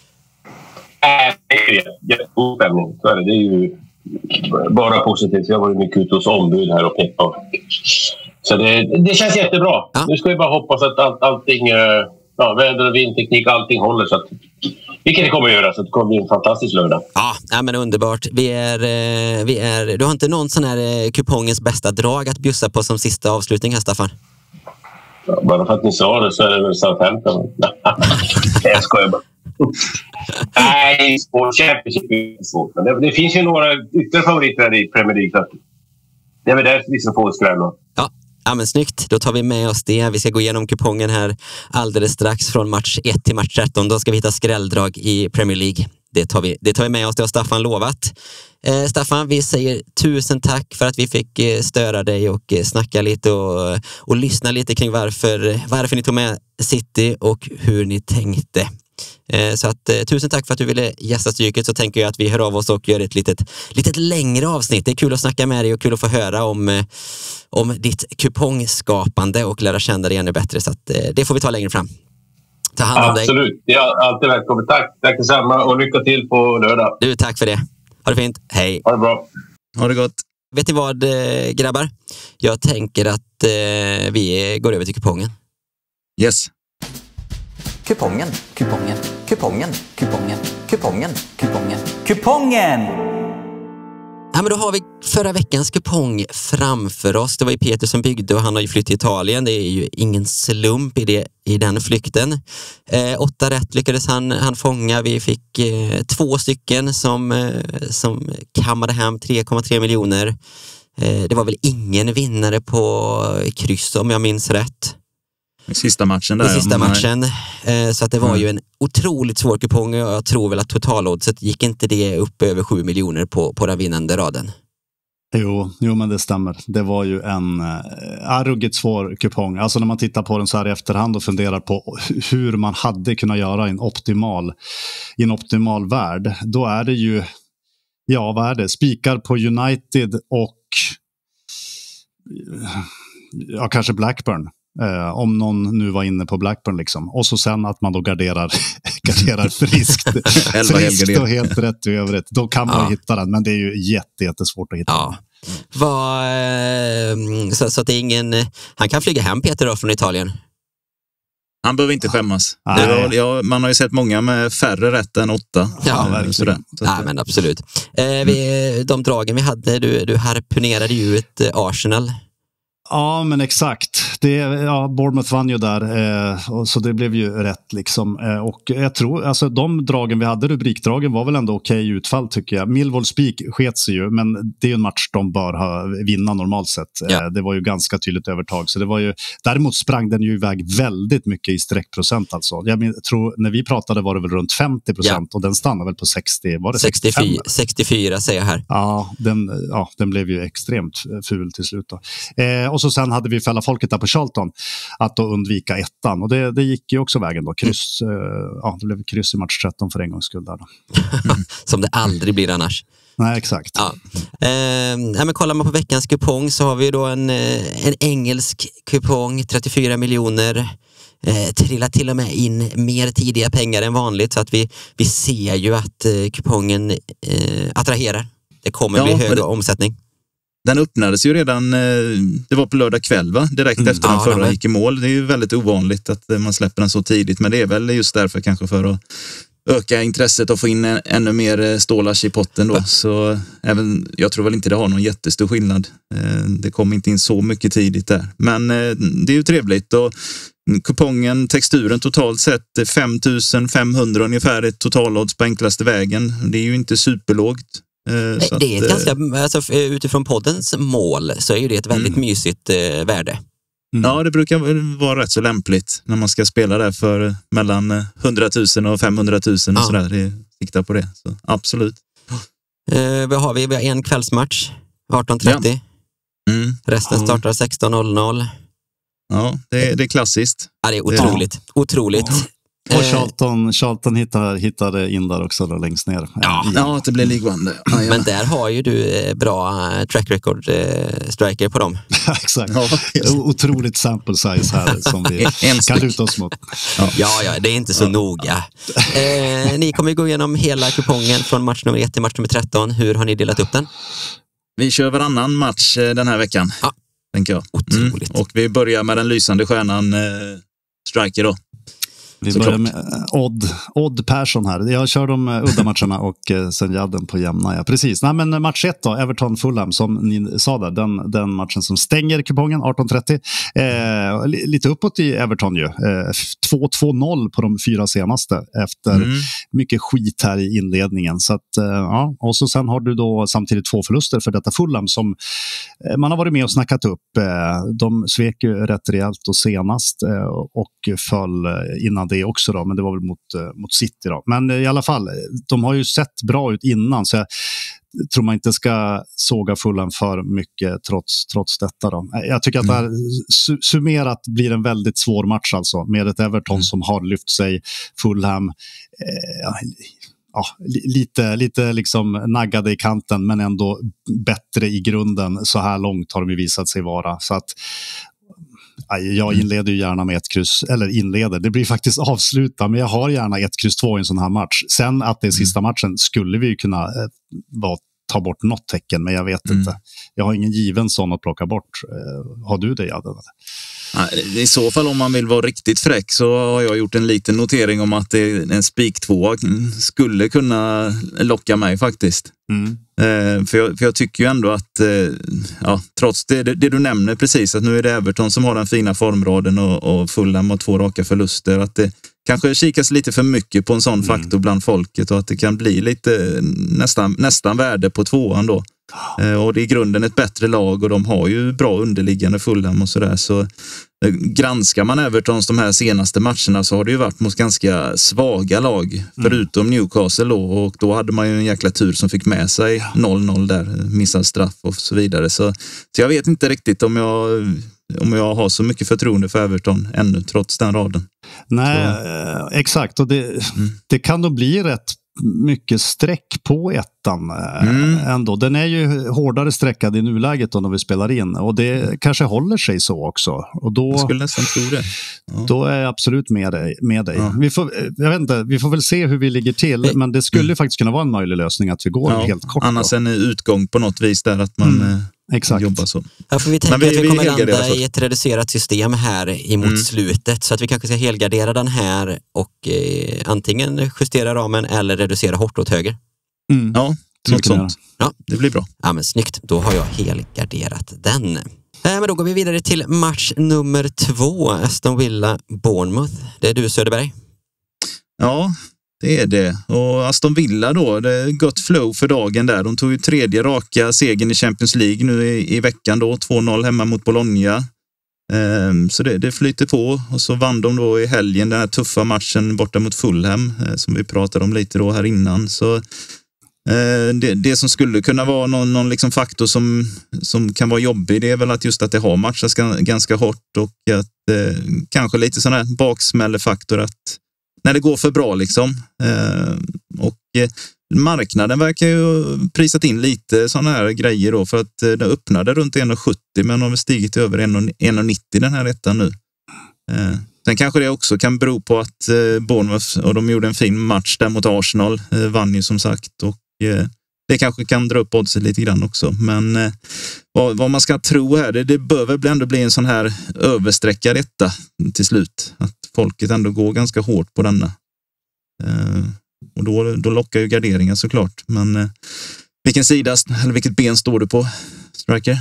Det är jättegod stämning. Så är det. Det är ju bara positivt. Jag har varit mycket ute hos ombud här och peppa. Så det, det känns jättebra. Ja. Nu ska vi bara hoppas att all, allting, ja, väder och vindteknik, allting håller. Så att, vilket det kommer att göra, så det kommer bli en fantastisk lördag. Ja, nej, men underbart. Vi är, eh, vi är, du har inte någon sån här eh, kupongens bästa drag att bjussa på som sista avslutning här, Staffan? Ja, bara för att ni sa det så är det väl Southampton. Jag skojar bara. Nej, sport Championship är svårt. Men det, det finns ju några ytterligare favoriter i Premier League. Så det är väl där vi som får skrämma. Ja. Ja, men snyggt. Då tar vi med oss det. Vi ska gå igenom kupongen här alldeles strax från match ett till match tretton. Då ska vi hitta skrälldrag i Premier League. Det tar vi, det tar vi med oss, det har Staffan lovat. Eh, Staffan, vi säger tusen tack för att vi fick eh, störa dig och eh, snacka lite och, och lyssna lite kring varför, varför ni tog med City och hur ni tänkte. Eh, så att, eh, tusen tack för att du ville gästa Stryket. Så tänker jag att vi hör av oss och gör ett litet, litet längre avsnitt. Det är kul att snacka med dig och kul att få höra om, eh, om ditt kupongskapande och lära känna dig ännu bättre. Så att, eh, det får vi ta längre fram. Ta hand om dig. Absolut, det är alltid välkommen. Tack, tack detsamma och lycka till på lördag. Du, tack för det. Ha det fint. Hej. Ha det bra. Ha det gott. Vet ni vad, eh, grabbar? Jag tänker att eh, vi går över till kupongen. Yes. Kupongen, kupongen, kupongen, kupongen, kupongen, kupongen, kupongen! Ja, men då har vi förra veckans kupong framför oss. Det var ju Peter som byggde och han har ju flyttat till Italien. Det är ju ingen slump i, det, i den flykten. Eh, åtta rätt lyckades han, han fånga. Vi fick eh, två stycken som, eh, som kammade hem tre komma tre miljoner. Eh, det var väl ingen vinnare på kryss om jag minns rätt. I sista matchen där. I sista matchen. Eh, så att det var mm. ju en otroligt svår kupong och jag tror väl att totaloddset gick inte det upp över sju miljoner på, på den vinnande raden. Jo, jo, men det stämmer. Det var ju en äh, ruggigt svår kupong. Alltså när man tittar på den så här i efterhand och funderar på hur man hade kunnat göra i en optimal, i en optimal värld. Då är det ju, ja vad är det? Spikar på United och ja, kanske Blackburn. Eh, om någon nu var inne på Blackburn liksom. Och så sen att man då garderar, garderar friskt, friskt och helt rätt i övrigt. Då kan man ja. hitta den, men det är ju jätte, jättesvårt att hitta ja. den. Var, eh, så, så att det är ingen... Han kan flyga hem Peter då från Italien. Han behöver inte skämmas. Det var, ja, man har ju sett många med färre rätt än åtta. Ja, verkligen. Sådär. Så ja, men absolut. Eh, vi, de dragen vi hade, du, du harpunerade ju ut eh, Arsenal. Ja, men exakt. Det, ja, Bournemouth vann ju där, eh, och så det blev ju rätt liksom. Eh, och jag tror, alltså de dragen vi hade, rubrikdragen var väl ändå okej okay utfall tycker jag. Millwall Spik sket sig ju, men det är ju en match de bör ha, vinna normalt sett. Ja. Eh, det var ju ganska tydligt övertag. Så det var ju, däremot sprang den ju iväg väldigt mycket i sträckprocent alltså. Jag men, tror, när vi pratade var det väl runt femtio procent ja. och den stannade väl på sextio, var det sextiofem? sextiofyra, sextiofyra säger jag här. Ja den, ja, den blev ju extremt ful till slut då. Eh, och så sen hade vi fälla folket där på Charlton att då undvika ettan. Och det, det gick ju också vägen då. Kryss, mm. eh, ja, det blev kryss i match tretton för en gångs skull där då. Som det aldrig blir annars. Nej, exakt. Ja. Eh, ja, men kollar man på veckans kupong så har vi då en, en engelsk kupong, trettiofyra miljoner. Eh, trillar till och med in mer tidiga pengar än vanligt så att vi, vi ser ju att eh, kupongen eh, attraherar. Det kommer ja, bli högre det... omsättning. Den öppnades ju redan, det var på lördag kväll va? Direkt mm. efter den ja, förra den gick i mål. Det är ju väldigt ovanligt att man släpper den så tidigt. Men det är väl just därför kanske för att öka intresset och få in ännu mer stålars i potten då. Så även, jag tror väl inte det har någon jättestor skillnad. Det kom inte in så mycket tidigt där. Men det är ju trevligt och kupongen, texturen totalt sett fem tusen femhundra ungefär ett totalodds på enklaste vägen. Det är ju inte superlågt. Så det är ett ganska, alltså, utifrån poddens mål så är ju det ett väldigt mm. mysigt eh, värde. Mm. Ja, det brukar vara rätt så lämpligt när man ska spela där för mellan hundratusen och femhundratusen och ja. sådär. Det siktar på det, så absolut. Eh, vad har vi? Vi har en kvällsmatch, arton trettio. Ja. Mm. Resten startar sexton noll noll. Ja, det är, det är klassiskt. Ja, det är otroligt. Ja. Otroligt. Ja. Och Charlton, Charlton hittade, hittade in där också där längst ner. Ja, ja det blir League One. Ja, ja. Men där har ju du bra track record eh, striker på dem. Exakt. Ja. Otroligt sample size här som vi kan luta oss mot. Ja, ja, ja det är inte så ja. noga. Eh, ni kommer ju gå igenom hela kupongen från match nummer ett till match nummer tretton. Hur har ni delat upp den? Vi kör varannan match den här veckan, ja. tänker jag. Otroligt. Mm. Och vi börjar med den lysande stjärnan eh, striker då. Vi börjar med Odd, Odd Persson här. Jag kör de udda matcherna och eh, sen jadden på jämna. Ja, precis. Nej, men match ett då, Everton-Fulham som ni sa där. Den, den matchen som stänger kupongen, arton trettio. Eh, lite uppåt i Everton ju. Eh, två två noll på de fyra senaste efter mm. mycket skit här i inledningen. Så att, eh, ja. Och så sen har du då samtidigt två förluster för detta Fulham som eh, man har varit med och snackat upp. Eh, de svek ju rätt rejält och senast eh, och föll innan det också då, men det var väl mot, uh, mot City då. Men uh, i alla fall, de har ju sett bra ut innan så jag tror man inte ska såga Fulham för mycket trots, trots detta då. Jag tycker att mm. det här su- summerat blir en väldigt svår match alltså med ett Everton mm. som har lyft sig, Fulham eh, ja, lite, lite liksom naggade i kanten men ändå bättre i grunden. Så här långt har de ju visat sig vara. Så att jag inleder ju gärna med ett kryss, eller inleder, det blir faktiskt avsluta, men jag har gärna ett kryss två i en sån här match. Sen att det är sista matchen skulle vi ju kunna eh, bara ta bort något tecken, men jag vet mm. inte. Jag har ingen given sån att plocka bort. Eh, har du det, Jadden? I så fall om man vill vara riktigt fräck så har jag gjort en liten notering om att en spik två skulle kunna locka mig faktiskt. Mm. Eh, för, jag, för jag tycker ju ändå att eh, ja, trots det, det, det du nämner precis att nu är det Everton som har den fina formraden och, och Fulham har två raka förluster, att det kanske kikas lite för mycket på en sån mm. faktor bland folket och att det kan bli lite nästan, nästan värde på tvåan då. Eh, och det är i grunden ett bättre lag och de har ju bra underliggande Fulham och sådär, så Granskar man Evertons de här senaste matcherna så har det ju varit mot ganska svaga lag, mm. förutom Newcastle då, och då hade man ju en jäkla tur som fick med sig noll noll där, missad straff och så vidare. Så, så jag vet inte riktigt om jag, om jag har så mycket förtroende för Everton ännu, trots den raden. Nej, så. Exakt. Och det, mm. det kan då bli rätt mycket streck på ettan mm. ändå. Den är ju hårdare streckad i nuläget då när vi spelar in, och det kanske håller sig så också. Och då, jag skulle nästan tro det. Ja. Då är jag absolut med dig. Med dig. Ja. Vi, får, jag vet inte, vi får väl se hur vi ligger till, men det skulle mm. faktiskt kunna vara en möjlig lösning att vi går ja. helt kort. Annars då. En utgång på något vis där att man mm. Exakt. jobbar så. Ja, för vi tänker vi, att vi, vi kommer landa i ett reducerat system här emot mm. slutet, så att vi kanske ska helgardera den här och eh, antingen justera ramen eller reducera hårt åt höger. Mm. Ja, något sånt. Ja. Det blir bra. Ja, men snyggt. Då har jag helgarderat den. Eh, men då går vi vidare till match nummer två, Aston Villa Bournemouth. Det är du, Söderberg. Ja, det är det. Och Aston Villa då, det är gott flow för dagen där. De tog ju tredje raka segern i Champions League nu i, i veckan då. två noll hemma mot Bologna. Ehm, så det, det flyter på. Och så vann de då i helgen den här tuffa matchen borta mot Fulham, eh, som vi pratade om lite då här innan. Så eh, det, det som skulle kunna vara någon, någon liksom faktor som, som kan vara jobbig, det är väl att just att det har matchats ganska hårt, och att eh, kanske lite sån här baksmällefaktor att när det går för bra liksom. Eh, och eh, marknaden verkar ju prisat in lite sådana här grejer då, för att eh, det öppnade runt en komma sjuttio, men har stigit till över en komma nittio den här ettan nu. Eh, sen kanske det också kan bero på att eh, Bournemouth, och de gjorde en fin match där mot Arsenal, eh, vann ju som sagt, och eh, det kanske kan dra upp oddset lite grann också. Men eh, vad, vad man ska tro här, det, det bör väl ändå bli en sån här översträckad etta till slut. Att folket ändå går ganska hårt på denna. Eh, och då, då lockar ju garderingen såklart. Men eh, vilken sida, eller vilket ben står du på, Striker?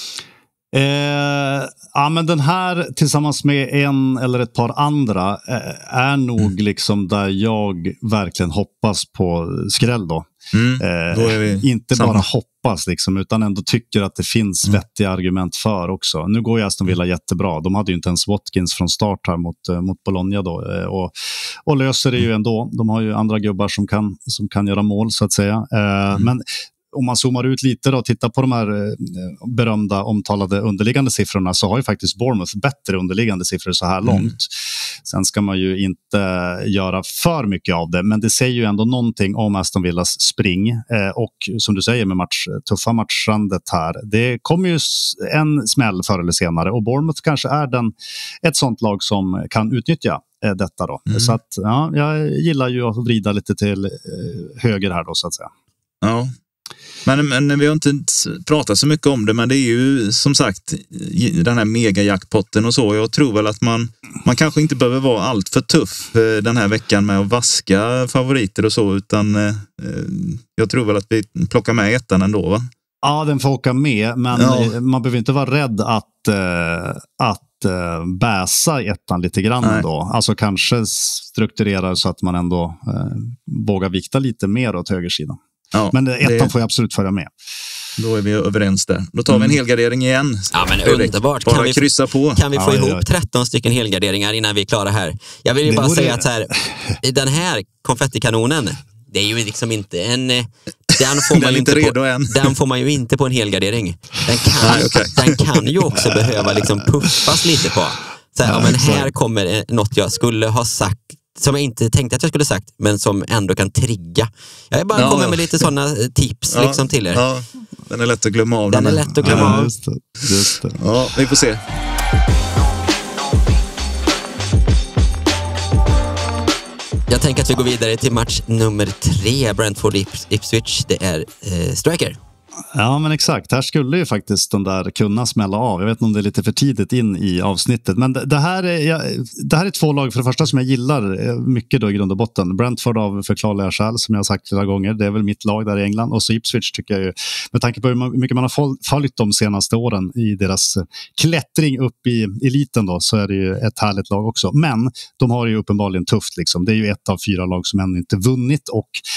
Eh, ja, men den här tillsammans med en eller ett par andra eh, är nog mm. liksom där jag verkligen hoppas på skräll då. Mm, då är vi inte samma. bara hoppas liksom, utan ändå tycker att det finns mm. vettiga argument för också. Nu går ju Aston Villa jättebra. De hade ju inte ens Watkins från start här mot, mot Bologna då, och, och löser det ju ändå. De har ju andra gubbar som kan, som kan göra mål så att säga. Eh, mm. Men om man zoomar ut lite då och tittar på de här berömda omtalade underliggande siffrorna, så har ju faktiskt Bournemouth bättre underliggande siffror så här långt. Mm. Sen ska man ju inte göra för mycket av det, men det säger ju ändå någonting om Aston Villas spring. Eh, och som du säger med match, tuffa matchandet här, det kommer ju en smäll förr eller senare, och Bournemouth kanske är den, ett sånt lag som kan utnyttja eh, detta då. Mm. Så att ja, jag gillar ju att vrida lite till eh, höger här då så att säga. Ja. Men, men vi har inte pratat så mycket om det, men det är ju som sagt den här megajackpotten och så. Jag tror väl att man, man kanske inte behöver vara allt för tuff den här veckan med att vaska favoriter och så, utan eh, jag tror väl att vi plockar med ettan ändå, va? Ja, den får åka med, men ja. Man behöver inte vara rädd att, eh, att eh, bäsa ettan lite grann ändå. Alltså kanske strukturera så att man ändå eh, vågar vikta lite mer åt högersidan. Ja, men ettan det... får jag absolut följa med. Då är vi överens där. Då tar vi en mm. helgardering igen. Ja, men underbart. Bara kan vi kryssa på. Kan vi få ja, ihop ja. tretton stycken helgarderingar innan vi är klara här? Jag vill ju det bara säga det... att så här, den här konfettikanonen, det är ju liksom inte en... Den får man ju inte på, den får man ju inte på en helgardering. Den kan, Nej, okay. den kan ju också behöva liksom puffas lite på. Så här, ja, men här kommer något jag skulle ha sagt som jag inte tänkte att jag skulle sagt, men som ändå kan trigga. Jag bara ja. kommer med lite sådana tips ja. liksom till er. Ja, den är lätt att glömma av. Den, den är lätt att glömma ja, av. Just det, just det. Ja, vi får se. Jag tänker att vi går vidare till match nummer tre, Brentford Ipswich. Det är eh, Striker. Ja, men exakt. Här skulle ju faktiskt den där kunna smälla av. Jag vet inte om det är lite för tidigt in i avsnittet. Men det här är, jag, det här är två lag för det första som jag gillar mycket då i grund och botten. Brentford av förklarliga skäl som jag har sagt flera gånger. Det är väl mitt lag där i England. Och så Ipswich tycker jag ju, med tanke på hur mycket man har följt de senaste åren i deras klättring upp i eliten då, så är det ju ett härligt lag också. Men de har ju uppenbarligen tufft liksom. Det är ju ett av fyra lag som ännu inte vunnit, och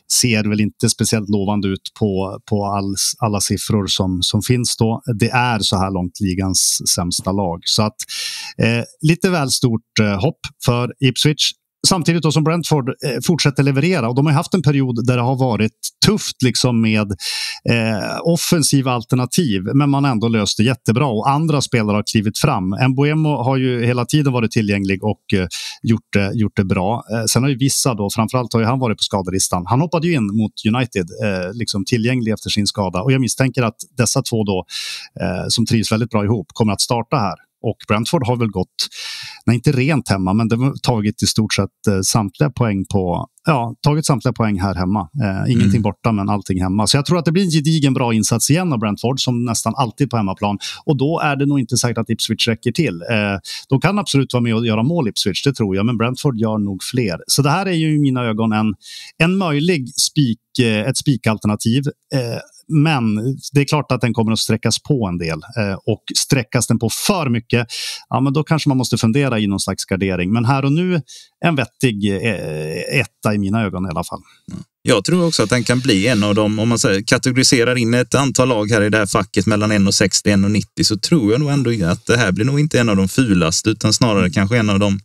ser väl inte speciellt lovande ut på, på all, alla siffror som, som finns då. Det är så här långt ligans sämsta lag. Så att eh, lite väl stort eh, hopp för Ipswich. Samtidigt då som Brentford eh, fortsätter leverera, och de har haft en period där det har varit tufft liksom med eh, offensiva alternativ, men man ändå löst det jättebra och andra spelare har klivit fram. Mbeumo har ju hela tiden varit tillgänglig och eh, gjort, det, gjort det bra. Eh, sen har ju vissa då, framförallt har ju han varit på skadelistan. Han hoppade ju in mot United, eh, liksom tillgänglig efter sin skada, och jag misstänker att dessa två då eh, som trivs väldigt bra ihop kommer att starta här. Och Brentford har väl gått, nej inte rent hemma, men de har tagit i stort sett eh, samtliga poäng på, ja, tagit samtliga poäng här hemma. Eh, ingenting mm. borta, men allting hemma. Så jag tror att det blir en gedigen bra insats igen av Brentford, som nästan alltid på hemmaplan. Och då är det nog inte säkert att Ipswich räcker till. Eh, de kan absolut vara med och göra mål Ipswich, det tror jag, men Brentford gör nog fler. Så det här är ju i mina ögon en, en möjlig spik, eh, ett spikalternativ. Eh, Men det är klart att den kommer att sträckas på en del, eh, och sträckas den på för mycket, ja, men då kanske man måste fundera i någon slags gardering. Men här och nu en vettig eh, etta i mina ögon i alla fall. Jag tror också att den kan bli en av dem, om man säger, kategoriserar in ett antal lag här i det här facket mellan en komma sextio och en komma nittio, så tror jag nog ändå att det här blir nog inte en av de fulaste, utan snarare kanske en av de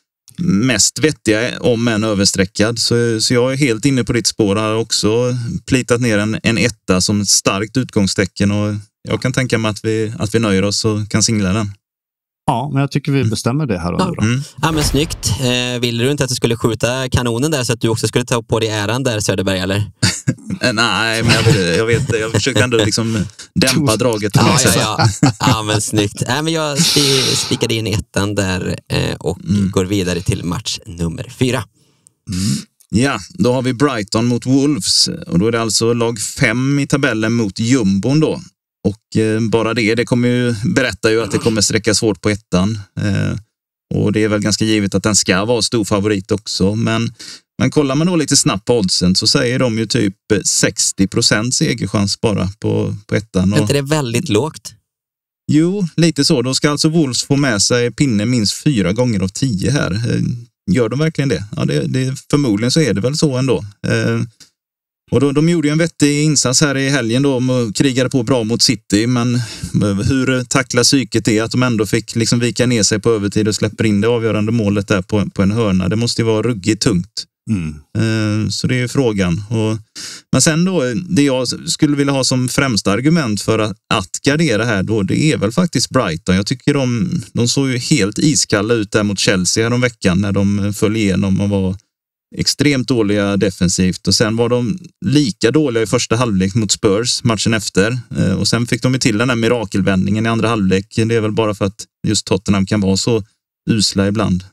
mest vettiga, om en översträckad. Så, så jag är helt inne på ditt spår. Har också plitat ner en, en etta som ett starkt utgångstecken, och jag kan tänka mig att vi, att vi nöjer oss och kan singla den. Ja, men jag tycker vi bestämmer det här och nu då. Mm. Ja, men snyggt. Eh, ville du inte att du skulle skjuta kanonen där så att du också skulle ta på dig äran där, Söderberg, eller? Nej, men jag, jag vet, jag försökte ändå liksom dämpa draget. Ja, ja, ja. Ja, men snyggt. Nej, men jag spikade in ettan där eh, och mm. går vidare till match nummer fyra. Mm. Ja, då har vi Brighton mot Wolves, och då är det alltså lag fem i tabellen mot jumbon då. Och eh, bara det, det kommer ju berätta ju att det kommer sträckas hårt på ettan. Eh, och det är väl ganska givet att den ska vara stor favorit också. Men, men kollar man då lite snabbt på oddsen så säger de ju typ sextio procent segerchans bara på, på ettan. Och, är inte det väldigt lågt? Jo, lite så. Då ska alltså Wolves få med sig pinne minst fyra gånger av tio här. Eh, gör de verkligen det? Ja, det, det, förmodligen så är det väl så ändå. Eh, Och då, de gjorde ju en vettig insats här i helgen då, och krigade på bra mot City, men hur tackla psyket är att de ändå fick liksom vika ner sig på övertid och släpper in det avgörande målet där på, på en hörna. Det måste ju vara ruggigt tungt. Mm. Uh, så det är ju frågan. Och, men sen då, det jag skulle vilja ha som främsta argument för att, att gardera här då, det är väl faktiskt Brighton. Jag tycker de, de såg ju helt iskalla ut där mot Chelsea här om veckan när de föll igenom och var extremt dåliga defensivt, och sen var de lika dåliga i första halvlek mot Spurs matchen efter, och sen fick de ju till den här mirakelvändningen i andra halvlek. Det är väl bara för att just Tottenham kan vara så usla ibland.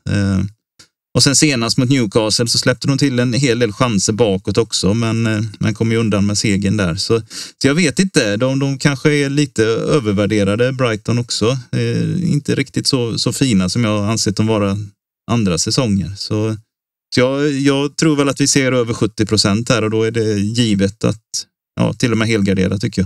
Och sen senast mot Newcastle så släppte de till en hel del chanser bakåt också, men man kom ju undan med segern där. Så, så jag vet inte, de, de kanske är lite övervärderade, Brighton också. Eh, inte riktigt så, så fina som jag ansett dem vara andra säsonger. Så Så jag, jag tror väl att vi ser över sjuttio procent här, och då är det givet att, ja, till och med helgardera tycker jag.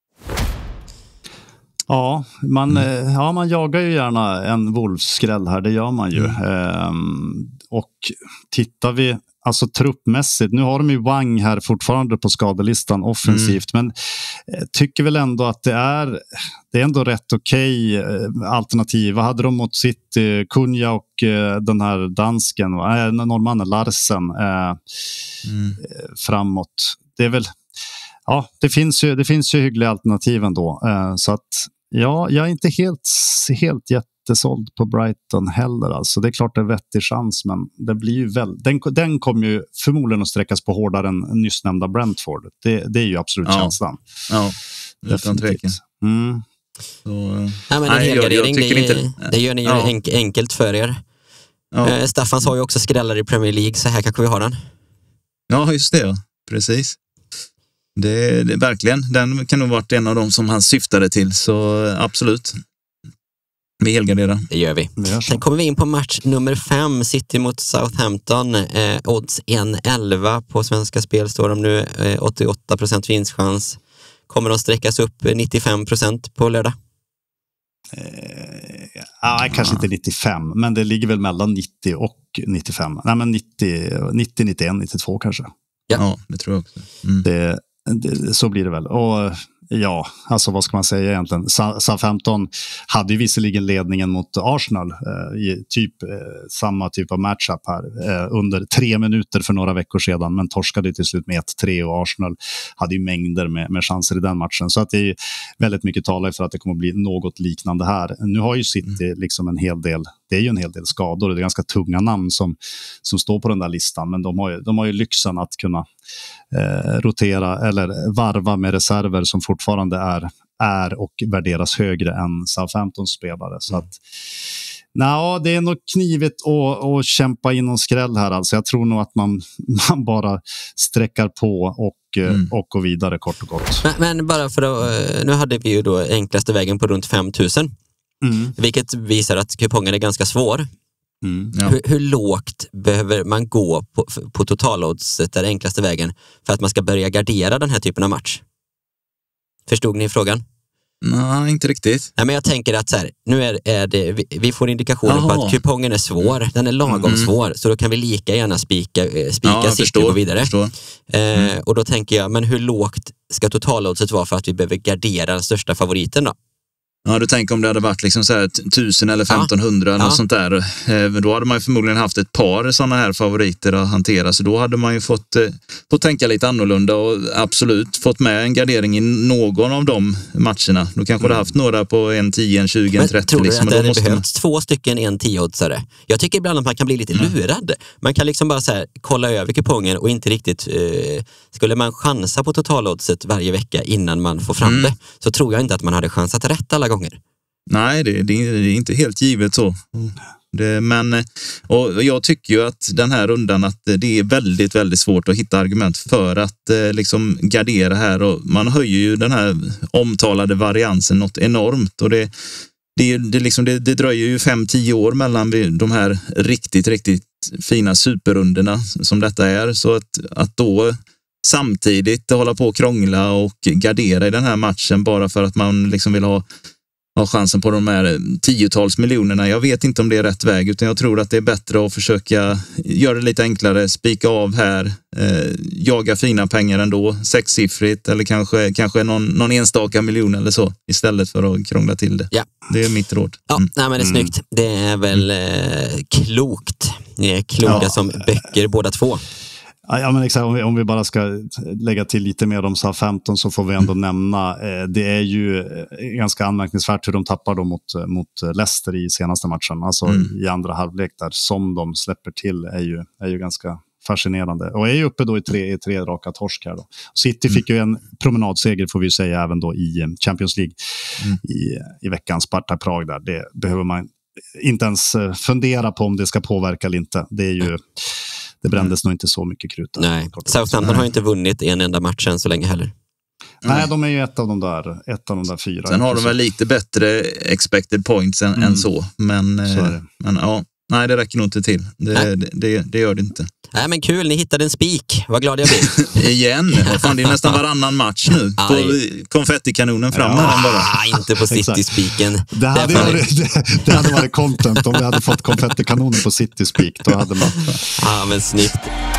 Ja, man, mm. ja, man jagar ju gärna en Wolves-skräll här, det gör man ju. Mm. Ehm, och tittar vi alltså truppmässigt, nu har de ju Wang här fortfarande på skadelistan offensivt, mm. men eh, tycker väl ändå att det är, det är ändå rätt okej okay, alternativ. Vad hade de mot sitt eh, Kunja och eh, den här dansken, eh, norrmannen Larsen eh, mm. framåt. Det är väl, ja, det finns ju, det finns ju hyggliga alternativ ändå. Eh, så att, ja, jag är inte helt, helt jättesåld på Brighton heller. Alltså. Det är klart det är vettig chans, men det blir ju väl, den, den kommer ju förmodligen att sträckas på hårdare än nyss nämnda Brentford. Det, det är ju absolut ja. känslan. Ja, utan tvekan. Mm. Så, ja, men en helgardering, det, inte... det gör ni ju ja. enk- enkelt för er. Ja. Eh, Staffan sa ju också skrällar i Premier League, så här kanske vi har den. Ja, just det. Ja. Precis. Det, det, verkligen, den kan nog varit en av dem som han syftade till, så absolut. Vi helgarderar. Det gör vi. Det Sen kommer vi in på match nummer fem, City mot Southampton. Eh, odds en elva på Svenska Spel står de nu, eh, åttioåtta procent vinstchans. Kommer de sträckas upp nittiofem procent på lördag? Eh, ja, kanske inte nittiofem, men det ligger väl mellan nittio och nittiofem. Nej, men nittio, nittio, nittioett, nittiotvå kanske. Ja, ja det tror jag också. Mm. Det, det, så blir det väl. Och ja, alltså vad ska man säga egentligen? Southampton hade ju visserligen ledningen mot Arsenal eh, i typ eh, samma typ av matchup här eh, under tre minuter för några veckor sedan, men torskade till slut med ett tre och Arsenal hade ju mängder med, med chanser i den matchen. Så att det är väldigt mycket talar för att det kommer att bli något liknande här. Nu har ju City liksom en hel del, det är ju en hel del skador och det är ganska tunga namn som, som står på den där listan, men de har ju, de har ju lyxen att kunna Eh, rotera eller varva med reserver som fortfarande är, är och värderas högre än Southamptons spelare. Så att nej, det är nog knivigt att, att kämpa in någon skräll här. Alltså. Jag tror nog att man, man bara sträckar på och, mm. och går vidare kort och gott. Men, men bara för att, nu hade vi ju då enklaste vägen på runt fem tusen. Mm. Vilket visar att kupongen är ganska svår. Mm, ja. hur, hur lågt behöver man gå på, på totaloddset där enklaste vägen för att man ska börja gardera den här typen av match? Förstod ni frågan? Nej, inte riktigt. Nej, men jag tänker att så här, nu är, är det, vi, vi får indikationer Aha. på att kupongen är svår. Den är lagom mm. svår, så då kan vi lika gärna spika, spika ja, City och gå vidare. Mm. Eh, och då tänker jag, men hur lågt ska totaloddset vara för att vi behöver gardera den största favoriten då? Ja, du tänker om det hade varit liksom så här tusen eller femtonhundra ja. Eller ja. Sånt där. Eh, då hade man ju förmodligen haft ett par sådana här favoriter att hantera. Så då hade man ju fått, eh, fått tänka lite annorlunda och absolut fått med en gardering i någon av de matcherna. Då kanske mm. du haft några på en tio, en tjugo, en trettio. Tror du liksom, att det hade behövts man... två stycken en tio-oddsare? Jag tycker ibland att man kan bli lite mm. lurad. Man kan liksom bara så här, kolla över kupongen och inte riktigt... Eh, skulle man chansa på totaloddset varje vecka innan man får fram mm. det, så tror jag inte att man hade chansat rätt alla gånger. Nej, det, det är inte helt givet så. Det, men, och jag tycker ju att den här rundan att det är väldigt, väldigt svårt att hitta argument för att eh, liksom gardera här. Och man höjer ju den här omtalade variansen något enormt. Och det, det, det, liksom, det, det dröjer ju fem, tio år mellan de här riktigt, riktigt fina superrundorna som detta är. Så att, att då samtidigt hålla på att krångla och gardera i den här matchen bara för att man liksom vill ha ha chansen på de här tiotals miljonerna. Jag vet inte om det är rätt väg, utan jag tror att det är bättre att försöka göra det lite enklare, spika av här, eh, jaga fina pengar ändå, sexsiffrigt eller kanske, kanske någon, någon enstaka miljon eller så, istället för att krångla till det. Ja. Det är mitt råd. Ja, mm. nej, men det är snyggt. Det är väl eh, klokt. Ni är kloka ja. Som böcker båda två. Ja, men exakt. Om vi, om vi bara ska lägga till lite mer om Southampton så får vi ändå mm. nämna, eh, det är ju ganska anmärkningsvärt hur de tappar då mot, mot Leicester i senaste matchen. Alltså mm. i andra halvlek där som de släpper till är ju, är ju ganska fascinerande. Och är ju uppe då i tre, i tre raka torsk här då. City mm. fick ju en promenadseger får vi säga även då i Champions League mm. i, i veckan. Sparta Prag där. Det behöver man inte ens fundera på om det ska påverka eller inte. Det är ju... Mm. Det brändes mm. nog inte så mycket krut. Nej, Southampton har ju inte vunnit en enda match än så länge heller. Nej, Nej, de är ju ett av de där, ett av de där fyra. Sen har de väl lite bättre expected points än, mm. än så. Men, så men ja, nej, det räcker nog inte till. Det, det, det, det gör det inte. Nej, men kul, ni hittade en spik. Vad glad jag blir. Igen, fan, det är nästan varannan match nu. På konfettikanonen fram med den bara. Ah, inte på City-spiken. Det hade, varit, det, det hade varit content om vi hade fått konfettikanonen på City-spik. Då hade man... Ja, ah, men snyggt.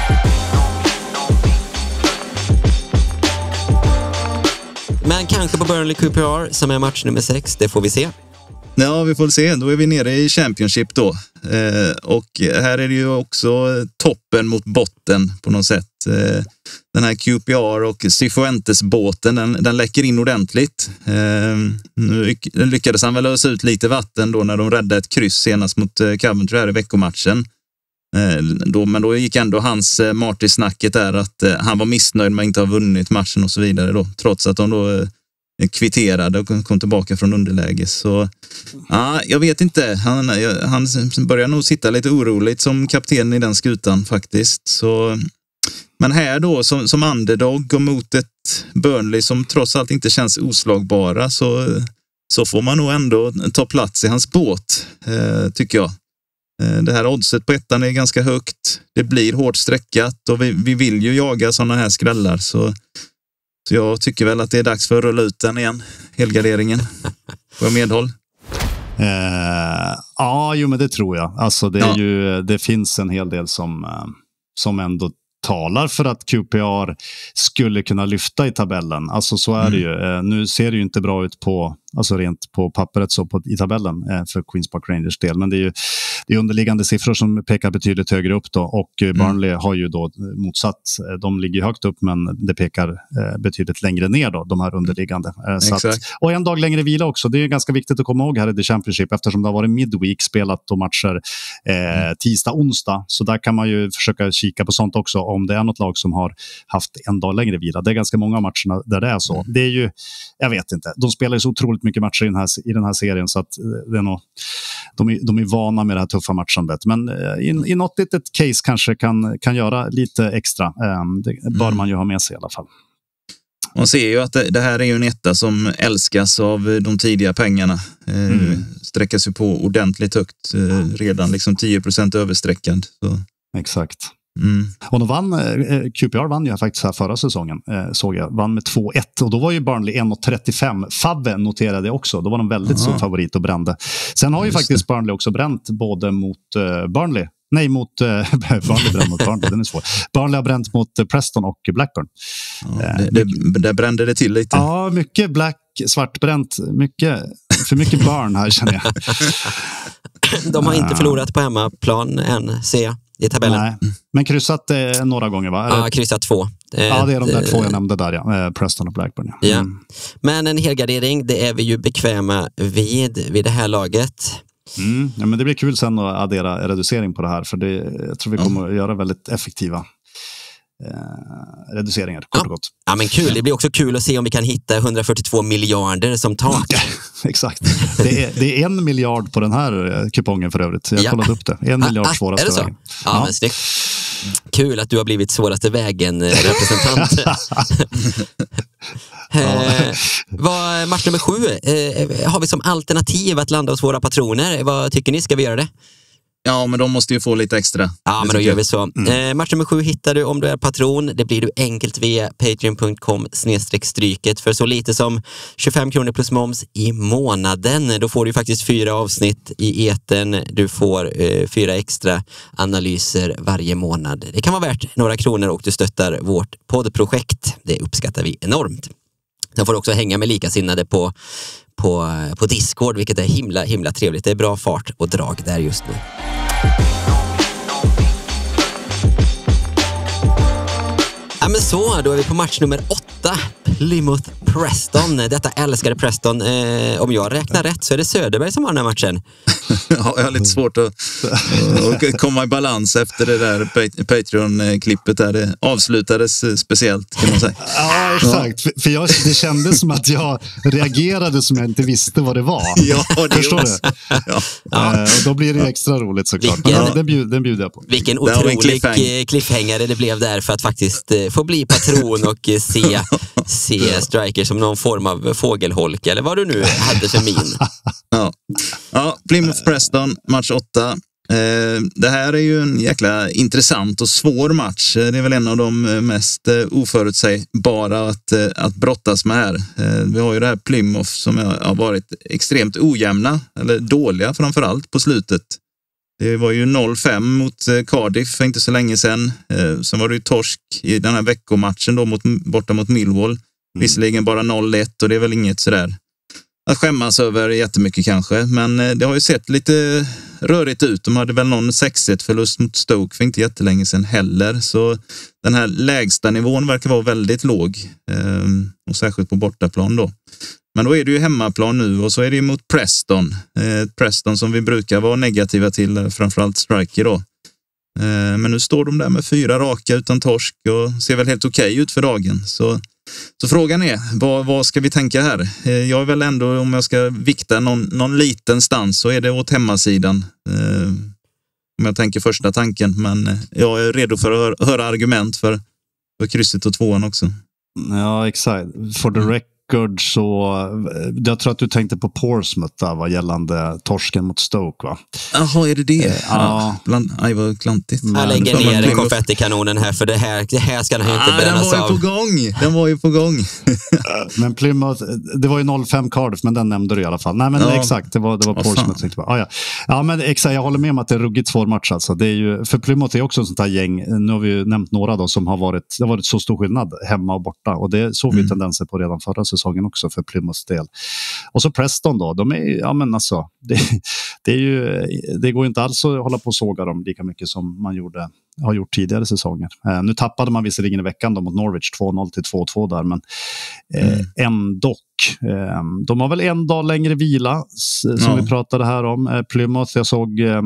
Men kanske på Burnley Q P R som är match nummer sex, det får vi se. Ja, vi får se. Då är vi nere i Championship då. Eh, och här är det ju också toppen mot botten på något sätt. Eh, den här Q P R och Cifuentes-båten, den, den läcker in ordentligt. Eh, nu lyckades han väl lösa ut lite vatten då när de räddade ett kryss senast mot Coventry här i veckomatchen. Eh, då, men då gick ändå hans eh, Marty-snacket där att eh, han var missnöjd med att inte ha vunnit matchen och så vidare då. Trots att de då... Eh, kvitterade och kom tillbaka från underläge. Så ja, jag vet inte. Han, han börjar nog sitta lite oroligt som kapten i den skutan faktiskt. Så, men här då som, som underdog och mot ett Burnley som trots allt inte känns oslagbara så, så får man nog ändå ta plats i hans båt, eh, tycker jag. Eh, det här oddset på ettan är ganska högt. Det blir hårt sträckat och vi, vi vill ju jaga sådana här skrällar så Så jag tycker väl att det är dags för att rulla ut den igen. Helgarderingen. Får jag medhåll? Eh, ja, jo men det tror jag. Alltså det, är ja. ju, det finns en hel del som, som ändå talar för att Q P R skulle kunna lyfta i tabellen. Alltså så är det ju. Eh, nu ser det ju inte bra ut på, alltså rent på pappret så på, i tabellen eh, för Queens Park Rangers del. Men det är ju det är underliggande siffror som pekar betydligt högre upp då. Och eh, Burnley har ju då motsatt. De ligger högt upp men det pekar eh, betydligt längre ner då, de här underliggande. Eh, så att, och en dag längre vila också. Det är ganska viktigt att komma ihåg här i The Championship eftersom det har varit midweek spelat då matcher eh, tisdag, onsdag. Så där kan man ju försöka kika på sånt också om det är något lag som har haft en dag längre vila. Det är ganska många matcherna där det är så. Det är ju, jag vet inte, de spelar ju så otroligt mycket matcher i den här, i den här serien så att det är nog, de, är, de är vana med det här tuffa matchandet. Men i, i något litet case kanske kan, kan göra lite extra. Det bör man ju ha med sig i alla fall. Man ser ju att det, det här är ju en etta som älskas av de tidiga pengarna. Eh, mm. Sträcker sig på ordentligt högt. Eh, redan liksom tio procent översträckad. Så. Exakt. Mm. Och de vann, eh, Q P R vann ju faktiskt här förra säsongen. Eh, såg jag. Vann med två ett. Och då var ju Burnley en trettiofem. Fabbe noterade också. Då var de väldigt stor favorit och brände. Sen har ju Just faktiskt det. Burnley också bränt både mot eh, Burnley. Nej, mot uh, Burnley bränt mot Burnley, den är svår. Burnley har bränt mot Preston och Blackburn. Ja, det, det, där brände det till lite. Ja, mycket black, svartbränt. Mycket, för mycket burn här känner jag. De har inte förlorat på hemmaplan än, ser jag i tabellen. Nej, men kryssat eh, några gånger va? Ja, kryssat två. Ja, det är de där två jag nämnde där, ja. Preston och Blackburn. Ja. Ja. Mm. Men en helgardering, det är vi ju bekväma vid, vid det här laget. Mm, ja, men det blir kul sen att addera reducering på det här för det, jag tror vi kommer mm. att göra väldigt effektiva eh, reduceringar kort ja. och gott. Ja, men kul. Det blir också kul att se om vi kan hitta hundrafyrtiotvå miljarder som tak. Exakt. Det är, det är en miljard på den här kupongen för övrigt. Jag har ja. kollat upp det. En miljard ah, svåraste är det så? vägen. Ja, ja. Men snyggt. Kul att du har blivit svåraste vägen representant. eh, vad, match nummer sju eh, har vi som alternativ att landa hos våra patroner. Vad tycker ni? Ska vi göra det? Ja, men de måste ju få lite extra. Ja, men då gör vi så. Mm. Eh, match nummer sju hittar du om du är patron. Det blir du enkelt via patreon punkt com snedstreck stryket för så lite som tjugofem kronor plus moms i månaden. Då får du faktiskt fyra avsnitt i eten. Du får eh, fyra extra analyser varje månad. Det kan vara värt några kronor och du stöttar vårt poddprojekt. Det uppskattar vi enormt. Sen får du också hänga med likasinnade på På, på Discord, vilket är himla, himla trevligt. Det är bra fart och drag där just nu. Ja, men så, då är vi på match nummer åtta. Plymouth Preston. Detta älskade Preston. Eh, om jag räknar rätt så är det Söderberg som har den här matchen. Ja, jag har lite svårt att, att komma i balans efter det där Patreon-klippet där det avslutades speciellt, kan man säga. Ja, exakt. Ja. För jag, det kändes som att jag reagerade som jag inte visste vad det var. Ja, det förstår du? Ja. Ja. Och då blir det extra roligt såklart. Vilken, Men den, bjud, den bjuder jag på. Vilken otrolig cliffhäng. cliffhängare det blev där för att faktiskt få bli patron och se, se Striker som någon form av fågelholk eller vad du nu hade för min. Ja, ja Plymouth Preston, match åtta. Eh, det här är ju en jäkla intressant och svår match. Det är väl en av de mest eh, oförutsägbara att, eh, att brottas med här. Eh, vi har ju det här Plymouth som har varit extremt ojämna, eller dåliga framförallt på slutet. Det var ju noll fem mot eh, Cardiff för inte så länge sedan. Eh, sen var det ju torsk i den här veckomatchen då mot, borta mot Millwall. Mm. Visserligen bara noll ett och det är väl inget sådär att skämmas över jättemycket kanske. Men det har ju sett lite rörigt ut. De hade väl någon sex ett förlust mot Stoke för inte jättelänge sedan heller. Så den här lägsta nivån verkar vara väldigt låg. Ehm, och särskilt på bortaplan då. Men då är det ju hemmaplan nu och så är det ju mot Preston. Ehm, Preston som vi brukar vara negativa till, framförallt Striker då. Ehm, men nu står de där med fyra raka utan torsk och ser väl helt okej ut för dagen. Så Så frågan är, vad, vad ska vi tänka här? Jag är väl ändå, om jag ska vikta någon, någon liten stans så är det åt hemmasidan. Eh, om jag tänker första tanken. Men jag är redo för att höra, höra argument för, för krysset och tvåan också. Ja, exakt. For the, rec- record så jag tror att du tänkte på Portsmouth där, vad gällande torsken mot Stoke, va? Jaha, är det det? Eh, ja. Bland, aj, vad klantigt. Jag lägger ner konfettikanonen här, för det här, det här ska nog inte ah, brännas den var av. ju på gång. Den var ju på gång. Men Plymouth, det var ju noll fem Cardiff, men den nämnde du i alla fall. Nej, men ja. exakt, det var, det var Portsmouth. Ah, ja. ja, men exakt, jag håller med om att det är ruggigt svår match. Alltså. Det är ju, för Plymouth är också ett sånt här gäng, nu har vi ju nämnt några då, som har varit, det har varit så stor skillnad hemma och borta. Och det såg vi mm. tendenser på redan förra säsongen också för Plymouths del. Och så Preston då, de är, ja men alltså, det, det, är ju, det går inte alls att hålla på och såga dem lika mycket som man gjorde, har gjort tidigare säsonger. Eh, nu tappade man visserligen i veckan då mot Norwich två noll till två två där, men eh, mm. ändå. Eh, de har väl en dag längre vila som ja. vi pratade här om. Eh, Plymouth, jag såg eh,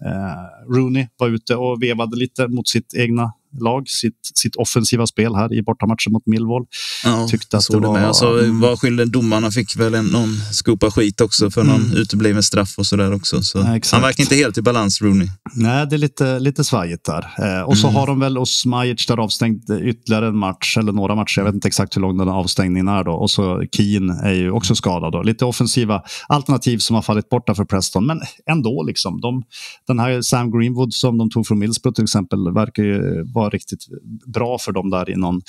eh, Rooney var ute och vevade lite mot sitt egna lag, sitt, sitt offensiva spel här i bortamatchen mot Millwall. Ja, tyckte att det var... var... Alltså, vad skilde domarna fick väl en, någon skopa skit också för någon mm. utebliven straff och sådär också. Så ja, han verkar inte helt i balans, Rooney. Nej, det är lite, lite svajigt där. Eh, och så mm. har de väl hos Majic där avstängt ytterligare en match eller några matcher. Jag vet inte exakt hur lång den avstängningen är då. Och så Keane är ju också skadad då. Lite offensiva alternativ som har fallit borta för Preston. Men ändå liksom. De, den här Sam Greenwood som de tog från Middlesbrough till exempel verkar ju vara riktigt bra för dem där i någon,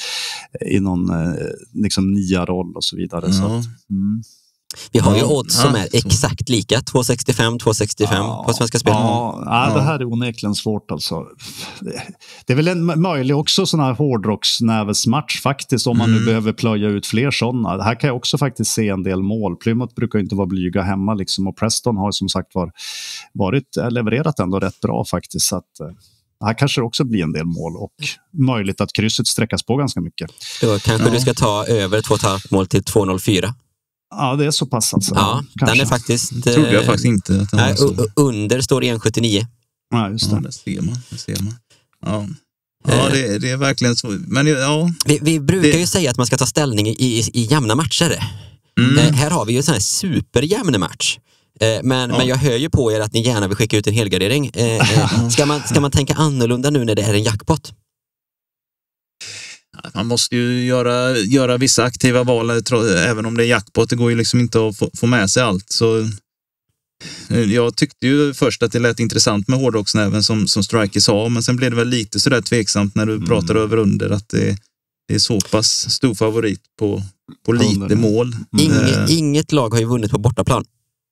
i någon liksom nya roll och så vidare. Ja. Så att, mm. Vi har ju odds som ja, är exakt lika, två sextiofem två sextiofem ja, på Svenska Spel. Ja, ja, det här är onekligen svårt alltså. Det är väl en möjlig också sån här hårdrocksnävesmatch faktiskt, om man mm. nu behöver plöja ut fler sådana. Här kan jag också faktiskt se en del mål. Plymouth brukar inte vara blyga hemma liksom, och Preston har som sagt var, varit levererat ändå rätt bra faktiskt, så att här kanske det också blir en del mål och möjligt att krysset sträckas på ganska mycket. Då kanske ja. du ska ta över två komma fem mål till två noll fyra. Ja, det är så pass alltså. Ja, kanske. Den är faktiskt... Det trodde jag faktiskt inte. Att nej, så. Under står en komma sjuttionio. Ja, just det. Ja, det ser man. Det ser man. Ja, ja det, det är verkligen så. Men ja... Vi, vi brukar det... ju säga att man ska ta ställning i, i, i jämna matcher. Mm. Eh, här har vi ju en sån här superjämn match. Eh, men, ja. men jag hör ju på er att ni gärna vill skicka ut en helgardering. Eh, eh, ska, man, ska man tänka annorlunda nu när det är en jackpot? Man måste ju göra, göra vissa aktiva val även om det är jackpot. Det går ju liksom inte att få, få med sig allt. Så jag tyckte ju först att det lät intressant med hårdrocksnäven som, som Striker sa, men sen blev det väl lite sådär tveksamt när du mm. pratar över under att det, det är så pass stor favorit på, på lite mål. Inget, mm. inget lag har ju vunnit på bortaplan.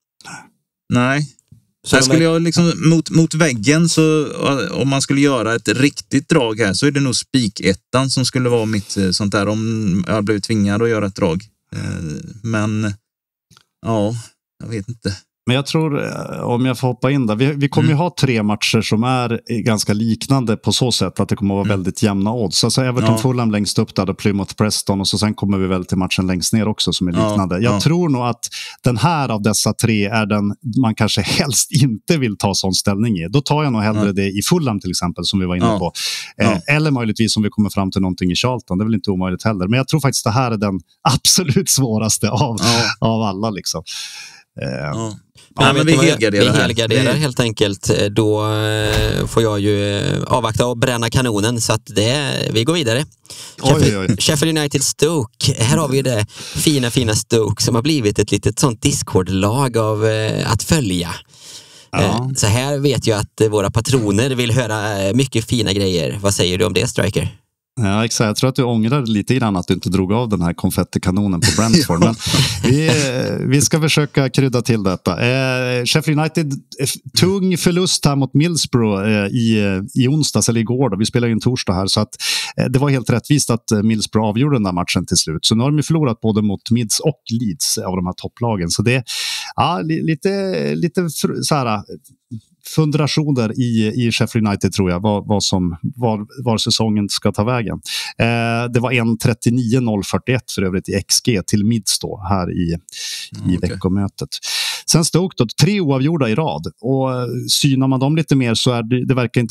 Nej. Så här skulle jag liksom mot, mot väggen, så om man skulle göra ett riktigt drag här så är det nog spik-ettan som skulle vara mitt sånt där om jag blivit tvingad att göra ett drag. Men ja, jag vet inte. Men jag tror, om jag får hoppa in där, vi, vi kommer mm. ju ha tre matcher som är ganska liknande på så sätt att det kommer att vara mm. väldigt jämna odds. Alltså Everton ja. Fulham längst upp där och Plymouth Preston, och så sen kommer vi väl till matchen längst ner också som är liknande. Ja. Jag ja. tror nog att den här av dessa tre är den man kanske helst inte vill ta sån ställning i. Då tar jag nog hellre ja. det i Fulham till exempel som vi var inne ja. på. Eh, ja. Eller möjligtvis om vi kommer fram till någonting i Charlton. Det är väl inte omöjligt heller. Men jag tror faktiskt det här är den absolut svåraste av, ja. av alla liksom. Eh, ja. Ja, men vi helgarderar, vi helgarderar helt enkelt. Då får jag ju avvakta och bränna kanonen, så att det, vi går vidare. Oj, oj. Sheffield United Stoke. Här har vi det fina, fina Stoke som har blivit ett litet sånt Discord-lag av att följa. Ja. Så här vet jag att våra patroner vill höra mycket fina grejer. Vad säger du om det, Striker? Ja, exakt. Jag tror att du ångrar lite grann att du inte drog av den här konfettikanonen på Brentford. Men vi, vi ska försöka krydda till detta. Eh, Sheffield United, tung förlust här mot Middlesbrough eh, i, i onsdags eller igår. Då. Vi spelar ju en torsdag här, så att eh, det var helt rättvist att eh, Middlesbrough avgjorde den där matchen till slut. Så nu har de förlorat både mot Mids och Leeds av de här topplagen. Så det är ja, li, lite, lite så här fundationer i, i Sheffield United tror jag, vad, vad som, var, var säsongen ska ta vägen. Eh, det var en trettionio noll fyrtioett för övrigt i X G till Mids då, här i, i okay. veckomötet. Sen Stoke då, tre oavgjorda i rad, och synar man dem lite mer så är det, det verkar inte vara jätte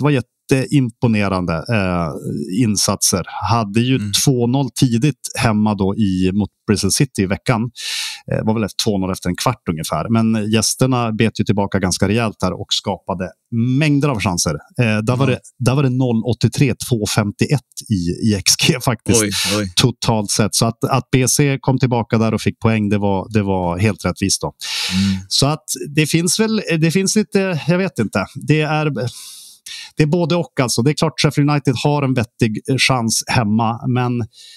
jätteimponerande eh, insatser. Hade ju mm. två noll tidigt hemma då i, mot Bristol City i veckan. Eh, var väl två noll efter en kvart ungefär. Men gästerna bet ju tillbaka ganska rejält där och skapade mängder av chanser. Eh, där, mm. var det, där var det noll åttiotre två femtioett i, i X G faktiskt. Oj, oj. Totalt sett. Så att, att B C kom tillbaka där och fick poäng, det var, det var helt rättvist då. Mm. Så att det finns väl, det finns lite, jag vet inte. Det är, det är både och alltså. Det är klart Sheffield United har en vettig chans hemma, men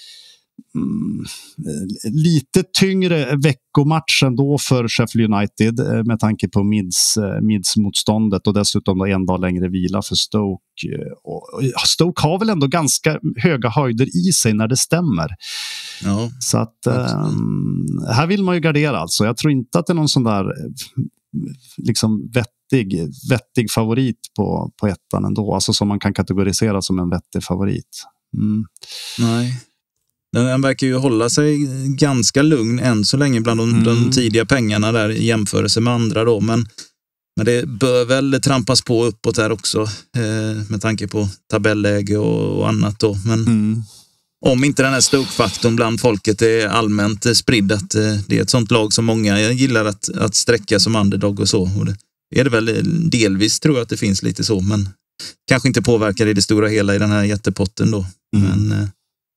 mm, lite tyngre veckomatch ändå för Sheffield United med tanke på mids, mids-motståndet och dessutom då en dag längre vila för Stoke. Och Stoke har väl ändå ganska höga höjder i sig när det stämmer. Ja, så att um, här vill man ju gardera alltså. Jag tror inte att det är någon sån där liksom vettig, vettig favorit på, på ettan ändå. Alltså som man kan kategorisera som en vettig favorit. Mm. Nej. Den verkar ju hålla sig ganska lugn än så länge bland de, mm. de tidiga pengarna där i jämförelse med andra då. Men, men det bör väl trampas på uppåt där också eh, med tanke på tabelläge och, och annat då. Men mm. om inte den här Stoke-faktorn bland folket är allmänt spridd, att eh, det är ett sånt lag som många gillar att, att sträcka som underdog och så. Och det är det väl delvis, tror jag att det finns lite så, men kanske inte påverkar i det stora hela i den här jättepotten då. Mm. Men... Eh,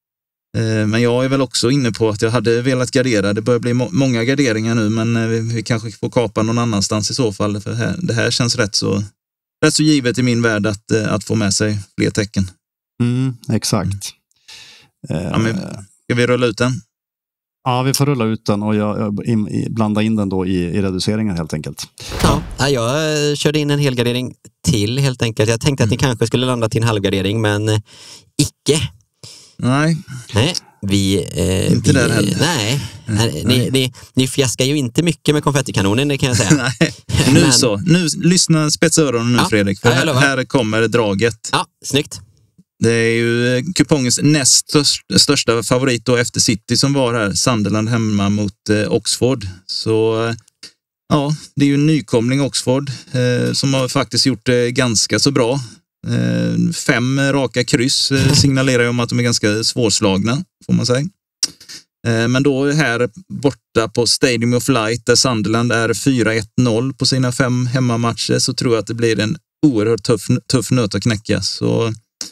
Men jag är väl också inne på att jag hade velat gardera. Det börjar bli må- många garderingar nu, men vi, vi kanske får kapa någon annanstans i så fall. För här, det här känns rätt så, rätt så givet i min värld att, att få med sig fler tecken. Mm, exakt. Mm. Ja, men, ska vi rulla ut den? Ja, vi får rulla ut den och jag, jag in, i, blanda in den då i, i reduceringar helt enkelt. Ja, jag körde in en helgardering till helt enkelt. Jag tänkte att ni mm. kanske skulle landa till en halvgardering, men icke. Nej. Nej, vi... Eh, inte vi, där heller. Nej, nej. Ni, ni, ni fjäskar ju inte mycket med konfettikanonen, det kan jag säga. Nej, nu men... så. Nu, lyssna, spetsa öronen nu, ja, Fredrik. För här, här kommer draget. Ja, snyggt. Det är ju kupongens näst största favorit då efter City som var här. Sunderland hemma mot eh, Oxford. Så... Ja, det är ju en nykomling Oxford eh, som har faktiskt gjort det ganska så bra. Eh, fem raka kryss eh, signalerar ju om att de är ganska svårslagna, får man säga. Eh, men då här borta på Stadium of Light där Sunderland är fyra ett noll på sina fem hemmamatcher, så tror jag att det blir en oerhört tuff, tuff nöt att knäcka. Så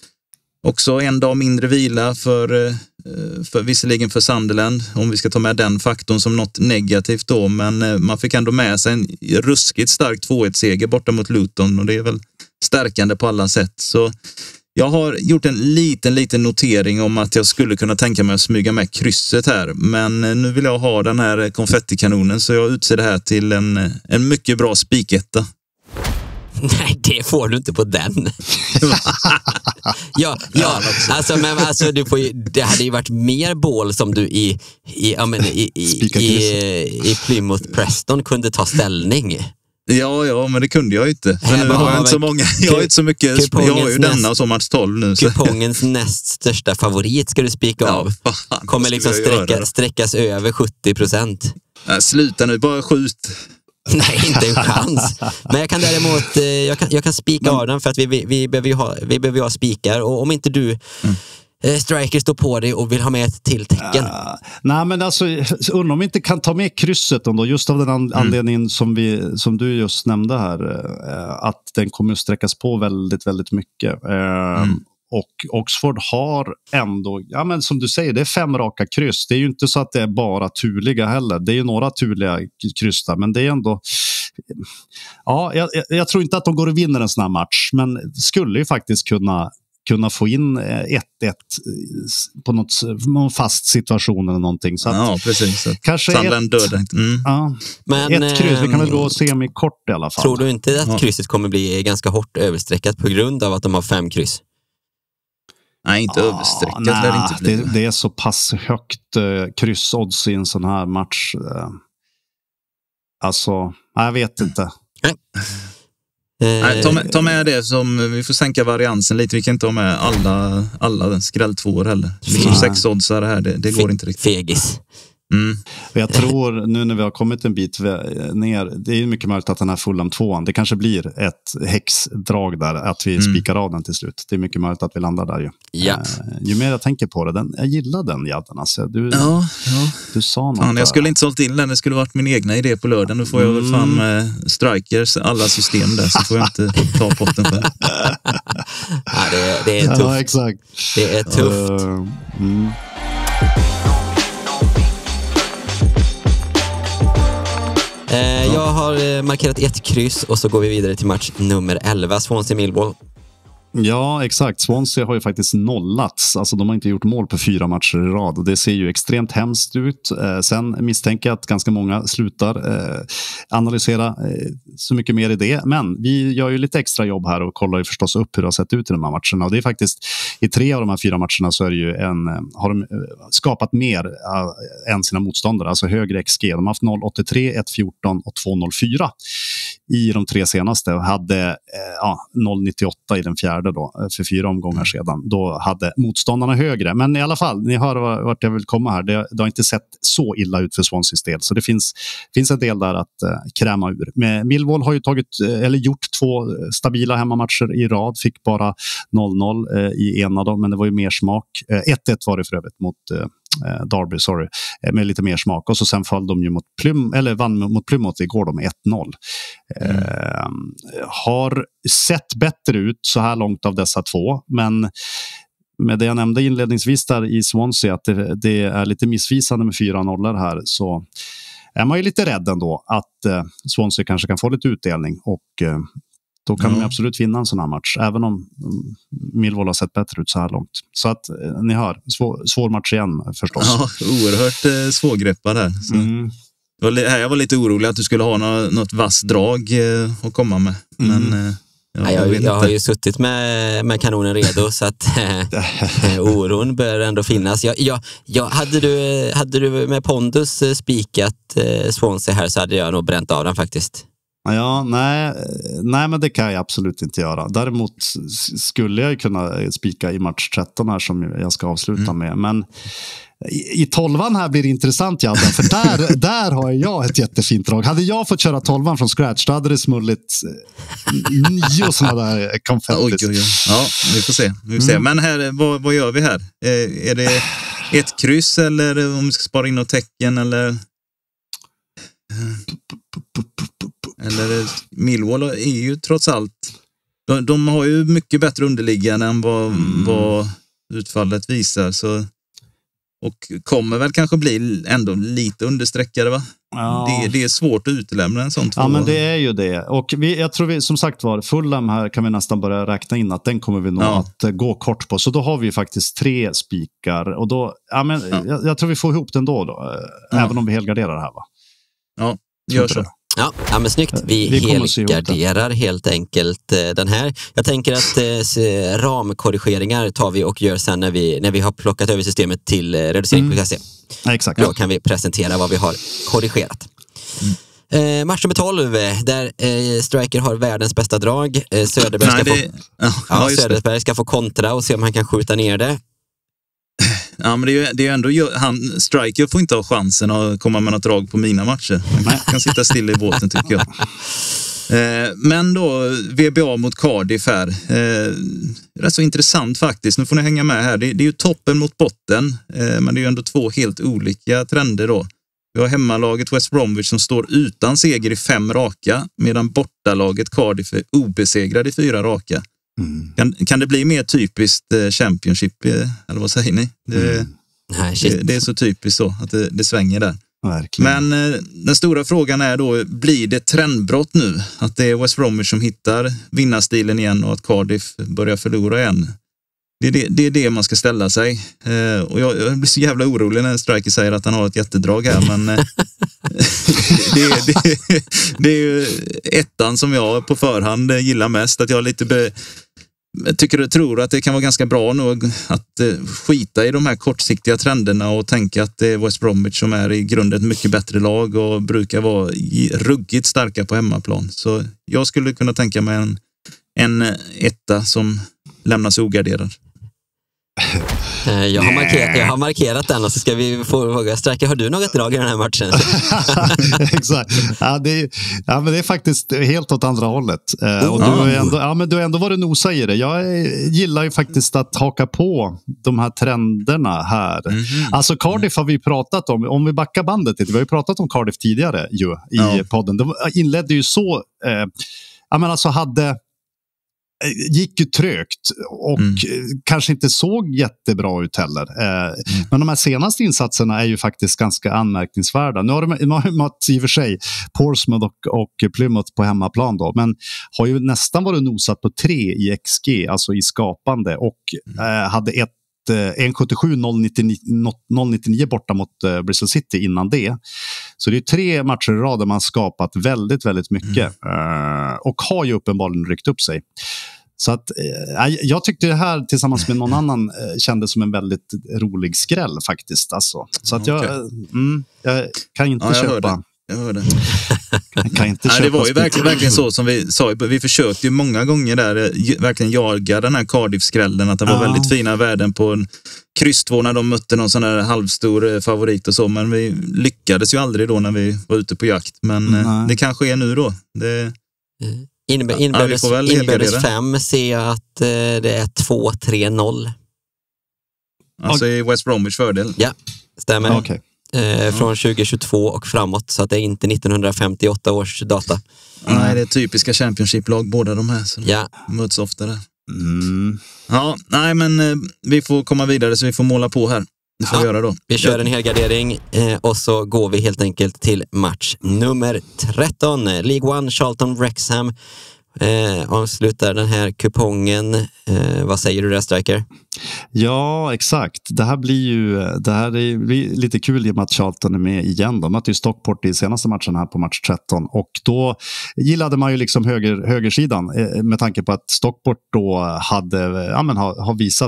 också en dag mindre vila för, för visserligen för Sunderland, om vi ska ta med den faktorn som något negativt då, men man fick ändå med sig en ruskigt stark två ett seger borta mot Luton och det är väl stärkande på alla sätt. Så jag har gjort en liten, liten notering om att jag skulle kunna tänka mig att smyga med krysset här, men nu vill jag ha den här konfettikanonen så jag utser det här till en, en mycket bra spiketta. Nej, det får du inte på den. ja, ja, alltså, men alltså, du får ju, det hade ju varit mer bål som du i, i, ja, men, i, i, i, i Plymouth Preston kunde ta ställning. Ja, ja, men det kunde jag ju inte. För nu har jag inte så många, jag har inte så mycket, jag har ju denna och så match tolv nu. Så. Kupongens näst största favorit ska du spika av. Ja, fan, kommer liksom sträcka, sträckas över sjuttio procent. Nej, sluta nu, bara skjut. Nej, inte en chans. Men jag kan däremot jag kan, jag kan spika av den för att vi, vi, vi behöver ju ha, vi behöver ju ha spikar. Och om inte du mm. eh, striker står på dig och vill ha med ett till tecken. Uh, nej, men alltså undrar om vi inte kan ta med krysset då, just av den an- mm. anledningen som, vi, som du just nämnde här. Uh, att den kommer att sträckas på väldigt, väldigt mycket. Uh, mm. Och Oxford har ändå, ja men som du säger, det är fem raka kryss. Det är ju inte så att det är bara turliga heller. Det är ju några turliga kryss där, men det är ändå... Ja, jag, jag tror inte att de går och vinner en sån här match, men skulle ju faktiskt kunna, kunna få in ett ett på något, någon fast situation eller någonting. Så att ja, precis. Kanske ett, död. Mm. Ja, men, ett kryss, vi kan väl gå semikort i alla fall. Tror du inte att krysset kommer bli ganska hårt överstreckat på grund av att de har fem kryss? Nej, inte ah, överstreckat. Nej, det, inte bli. Det, det är så pass högt eh, kryssodds i en sån här match. Eh, alltså, jag vet inte. Nej. Nej, ta, med, ta med det som, vi får sänka variansen lite. Vi kan inte ha med alla, alla skrälltvåor heller. Liksom sex oddsare här, det, det går inte riktigt. Fegis. Mm. Jag tror nu när vi har kommit en bit ner, det är mycket möjligt att den här Fulham tvåan, det kanske blir ett häxdrag där, att vi mm. spikar av den till slut. Det är mycket möjligt att vi landar där ju. Ja. Uh, ju mer jag tänker på det, den, jag gillar den jadden. Alltså. Du, ja, ja. du sa något. Fan, jag skulle inte sålt in den, det skulle varit min egna idé på lördagen. Nu får jag väl fan med strikers, alla system där, så får jag inte ta potten för. Ja, det, det är tufft. Ja, exakt. Det är tufft. Uh, mm. Jag har markerat ett kryss och så går vi vidare till match nummer elva, Swansea-Millwall. Ja, exakt. Swansea har ju faktiskt nollats. Alltså de har inte gjort mål på fyra matcher i rad. Och det ser ju extremt hemskt ut. Eh, sen misstänker jag att ganska många slutar eh, analysera eh, så mycket mer i det. Men vi gör ju lite extra jobb här och kollar ju förstås upp hur det har sett ut i de här matcherna. Och det är faktiskt, i tre av de här fyra matcherna så är det ju en, har de skapat mer äh, än sina motståndare. Alltså högre X G. De har haft noll komma åttiotre, ett komma fjorton och två komma noll fyra i de tre senaste. Och hade eh, ja, noll komma nittioåtta i den fjärde då, för fyra omgångar sedan. Då hade motståndarna högre. Men i alla fall, ni hör vart jag vill komma här. Det, det har inte sett så illa ut för Swanseas del. Så det finns, finns en del där att uh, kräma ur. Men Millwall har ju tagit, eller gjort två stabila hemmamatcher i rad. Fick bara noll noll uh, i ena då, men det var ju mer smak. Uh, ett ett var det för övrigt mot uh, Derby, sorry, med lite mer smak. Och så sen föll de ju mot Plym, eller vann mot Plymouth igår då med ett noll. Mm. Eh, har sett bättre ut så här långt av dessa två, men med det jag nämnde inledningsvis där i Swansea, att det, det är lite missvisande med fyra nollor här, så är man ju lite rädd ändå att eh, Swansea kanske kan få lite utdelning, och eh, då kan ja. de absolut vinna en sån här match, även om Millwall har sett bättre ut så här långt. Så att eh, ni hör, svår, svår match igen förstås. Ja, oerhört eh, svårgreppad här. Så. Mm. Jag, var, jag var lite orolig att du skulle ha något, något vass drag eh, att komma med. Men mm. eh, jag, jag, jag, jag har ju suttit med, med kanonen redo, så att eh, oron bör ändå finnas. Jag, jag, jag, hade, du, hade du med pondus spikat eh, Swansea här, så hade jag nog bränt av den faktiskt. Ja, nej, nej, men det kan jag absolut inte göra. Däremot skulle jag kunna spika i match tretton här som jag ska avsluta mm. med. Men i, i tolvan här blir det intressant, Jadden, för där, där har jag ett jättefint drag. Hade jag fått köra tolvan från scratch, då hade det smullit nio sådana där konfettis. Oj, oj, oj. Ja, vi får se. Vi får se. Mm. Men här, vad, vad gör vi här? Eh, är det ett kryss, eller om vi ska spara in något tecken, eller... Eller Millwall är ju trots allt, de, de har ju mycket bättre underliggande än vad, mm. vad utfallet visar, så, och kommer väl kanske bli ändå lite understräckare, va? Ja. Det, det är svårt att utelämna en sån två. Ja, men det är ju det. Och vi, jag tror vi, som sagt var, Fulham här kan vi nästan börja räkna in att den kommer vi nog ja. att gå kort på. Så då har vi faktiskt tre spikar, och då, ja, men ja. Jag, jag tror vi får ihop den då, då ja. även om vi helgarderar här, va? Ja, gör så. Ja, ja, men snyggt. Vi, vi helgarderar helt enkelt eh, den här. Jag tänker att eh, ramkorrigeringar tar vi och gör sen när vi, när vi har plockat över systemet till eh, reducering punkt se. Mm. Ja, exakt. Då kan vi presentera vad vi har korrigerat. Mm. Eh, match nummer tolv, där eh, Striker har världens bästa drag. Eh, Söderberg, ska, Nej, det... få... ja, ja, Söderberg ska få kontra och se om han kan skjuta ner det. Ja, men det är ju, det är ju ändå, han, Striker får inte ha chansen att komma med något drag på mina matcher. Han kan sitta still i båten, tycker jag. Eh, men då, V B A mot Cardiff här. Eh, det är så intressant faktiskt. Nu får ni hänga med här. Det, det är ju toppen mot botten, eh, men det är ju ändå två helt olika trender då. Vi har hemmalaget West Bromwich som står utan seger i fem raka, medan bortalaget Cardiff är obesegrad i fyra raka. Mm. Kan, kan det bli mer typiskt eh, Championship, eh, eller vad säger ni? Det, mm. Nej, det, det är så typiskt så att det, det svänger där. Verkligen. Men eh, den stora frågan är då, blir det trendbrott nu? Att det är West Bromwich som hittar vinnarstilen igen och att Cardiff börjar förlora igen? Det är det, det, är det man ska ställa sig. Eh, och jag, jag blir så jävla orolig när Striker säger att han har ett jättedrag här, men eh, det, det, det är ju ettan som jag på förhand gillar mest. Att jag lite be, tycker och tror att det kan vara ganska bra nog att eh, skita i de här kortsiktiga trenderna och tänka att det är West Bromwich som är i grunden ett mycket bättre lag och brukar vara ruggigt starka på hemmaplan. Så jag skulle kunna tänka mig en, en etta som lämnas ogarderad. Jag har, markerat, jag har markerat den och så ska vi få fråga Striker, har du något drag i den här matchen? Exakt. Ja, det är, ja, men det är faktiskt helt åt andra hållet. Oh, och du har ändå, ja, men du har ändå varit nosa i det. Jag gillar ju faktiskt att haka på de här trenderna här. Mm-hmm. Alltså Cardiff har vi pratat om. Om vi backar bandet lite. Vi har ju pratat om Cardiff tidigare ju, i ja. podden. De inledde ju så... Eh, ja, men alltså hade... gick ju trögt och mm. kanske inte såg jättebra ut heller. Eh, mm. Men de här senaste insatserna är ju faktiskt ganska anmärkningsvärda. Nu har de, de har mött i och för sig Portsmouth och, och Plymouth på hemmaplan då, men har ju nästan varit nosat på tre i X G, alltså i skapande, och eh, hade ett en sjuttiosju noll nittionio borta mot uh, Bristol City innan det. Så det är tre matcher i rad där man skapat väldigt, väldigt mycket. Mm. Uh, och har ju uppenbarligen ryckt upp sig. Så att uh, jag tyckte det här tillsammans med någon annan uh, kändes som en väldigt rolig skräll faktiskt. Alltså. Så att jag, okay. uh, mm, jag kan inte ja, jag köpa... Hörde. Jag hörde. Jag kan inte Nej, det var ju verkligen, verkligen så som vi sa. Vi försökte ju många gånger där verkligen jaga den här Cardiff-skrällen. Att det var ja. väldigt fina värden på en kryss två när de mötte någon sån där halvstor favorit och så. Men vi lyckades ju aldrig då när vi var ute på jakt. Men Nej. det kanske är nu då. Det... Inbördes, inbördes, ja, inbördes fem ser jag att eh, det är två tre noll. Alltså i West Bromwich fördel. Ja, stämmer. Ja, okay. Eh, från tjugo tjugotvå och framåt, så att det är inte nittonhundrafemtioåtta års data. Mm. Nej, det är typiska Championship-lag båda de här, så ja. de möts ofta där. Mm. Ja, nej men eh, vi får komma vidare så vi får måla på här. Det får ja. vi göra då. Vi kör en helgardering eh, och så går vi helt enkelt till match nummer tretton. League One, Charlton Wrexham. Eh, avslutar den här kupongen. Eh, vad säger du där, Striker? Ja, exakt. Det här blir ju det här är blir lite kul i och med att Charlton är med igen. De mötte ju Stockport i senaste matchen här på match tretton. Och då gillade man ju liksom höger, högersidan eh, med tanke på att Stockport då hade, ja, men har, har visat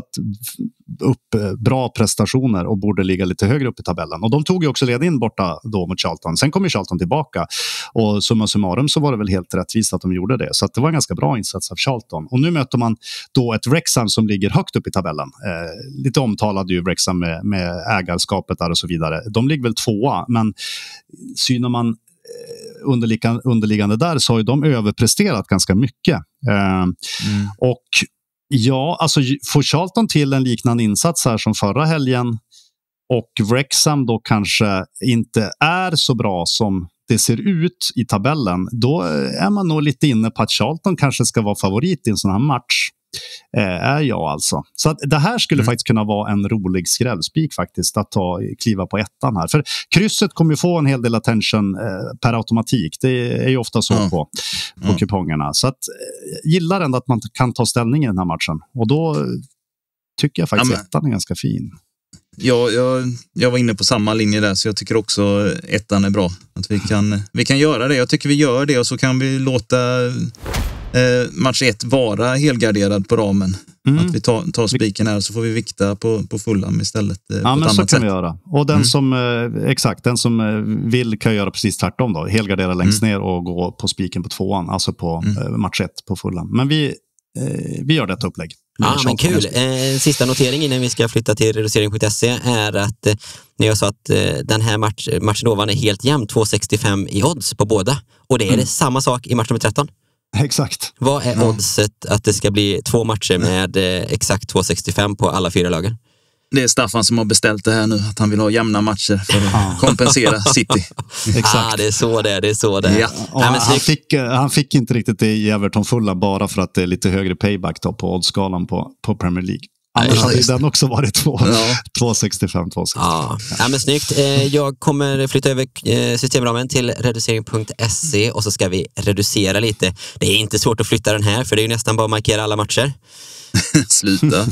upp bra prestationer och borde ligga lite högre upp i tabellen. Och de tog ju också ledningen borta då mot Charlton. Sen kom ju Charlton tillbaka. Och summa summarum så var det väl helt rättvist att de gjorde det. Så att det var en ganska bra insats av Charlton. Och nu möter man då ett Wrexham som ligger högt upp i tabellen. Eh, lite omtalade ju Wrexham med, med ägarskapet där och så vidare. De ligger väl tvåa, men synar man eh, underliggande, underliggande där så har ju de överpresterat ganska mycket. Eh, mm. Och ja, alltså får Charlton till en liknande insats här som förra helgen och Wrexham då kanske inte är så bra som det ser ut i tabellen, då är man nog lite inne på att Charlton kanske ska vara favorit i en sån här match. Eh, är jag alltså. Så att det här skulle mm. faktiskt kunna vara en rolig skrällspik faktiskt, att ta, kliva på ettan här. För krysset kommer ju få en hel del attention eh, per automatik. Det är ju ofta så mm. på, på mm. kupongerna. Så att eh, gillar ändå att man kan ta ställning i den här matchen. Och då tycker jag faktiskt ja, men... ettan är ganska fin. Ja, jag, jag var inne på samma linje där, så jag tycker också ettan är bra. Att vi kan, vi kan göra det. Jag tycker vi gör det och så kan vi låta eh, match ett vara helgarderad på ramen. Mm. Att vi tar, tar spiken här så får vi vikta på, på Fulham istället. Eh, ja, på men ett så annat kan sätt. vi göra. Och den mm. som, eh, exakt, den som eh, vill kan göra precis tvärtom då. Helgardera längst mm. ner och gå på spiken på tvåan, alltså på mm. eh, match ett på Fulham. Men vi, eh, vi gör detta upplägg. Ja, ah, men kul. Eh, sista notering innan vi ska flytta till reducering punkt se är att eh, när jag sa att eh, den här match, matchen ovan är helt jämn, två sextiofem i odds på båda. Och det är mm. det samma sak i match nummer tretton. Exakt. Vad är ja. oddset att det ska bli två matcher med eh, exakt två sextiofem på alla fyra lagen? Det är Staffan som har beställt det här nu, att han vill ha jämna matcher för att kompensera City. Exakt. Ah, det är så det är, det är så det är. Ja. Nej, men han, fick, han fick inte riktigt det i Everton fulla bara för att det är lite högre payback då på oddskalan på, på Premier League. Annars hade den också varit två, ja. två sextiofem, två sextiofem. Ja. Ja, men snyggt. Jag kommer flytta över systemramen till reducering punkt se och så ska vi reducera lite. Det är inte svårt att flytta den här, för det är ju nästan bara att markera alla matcher. Sluta.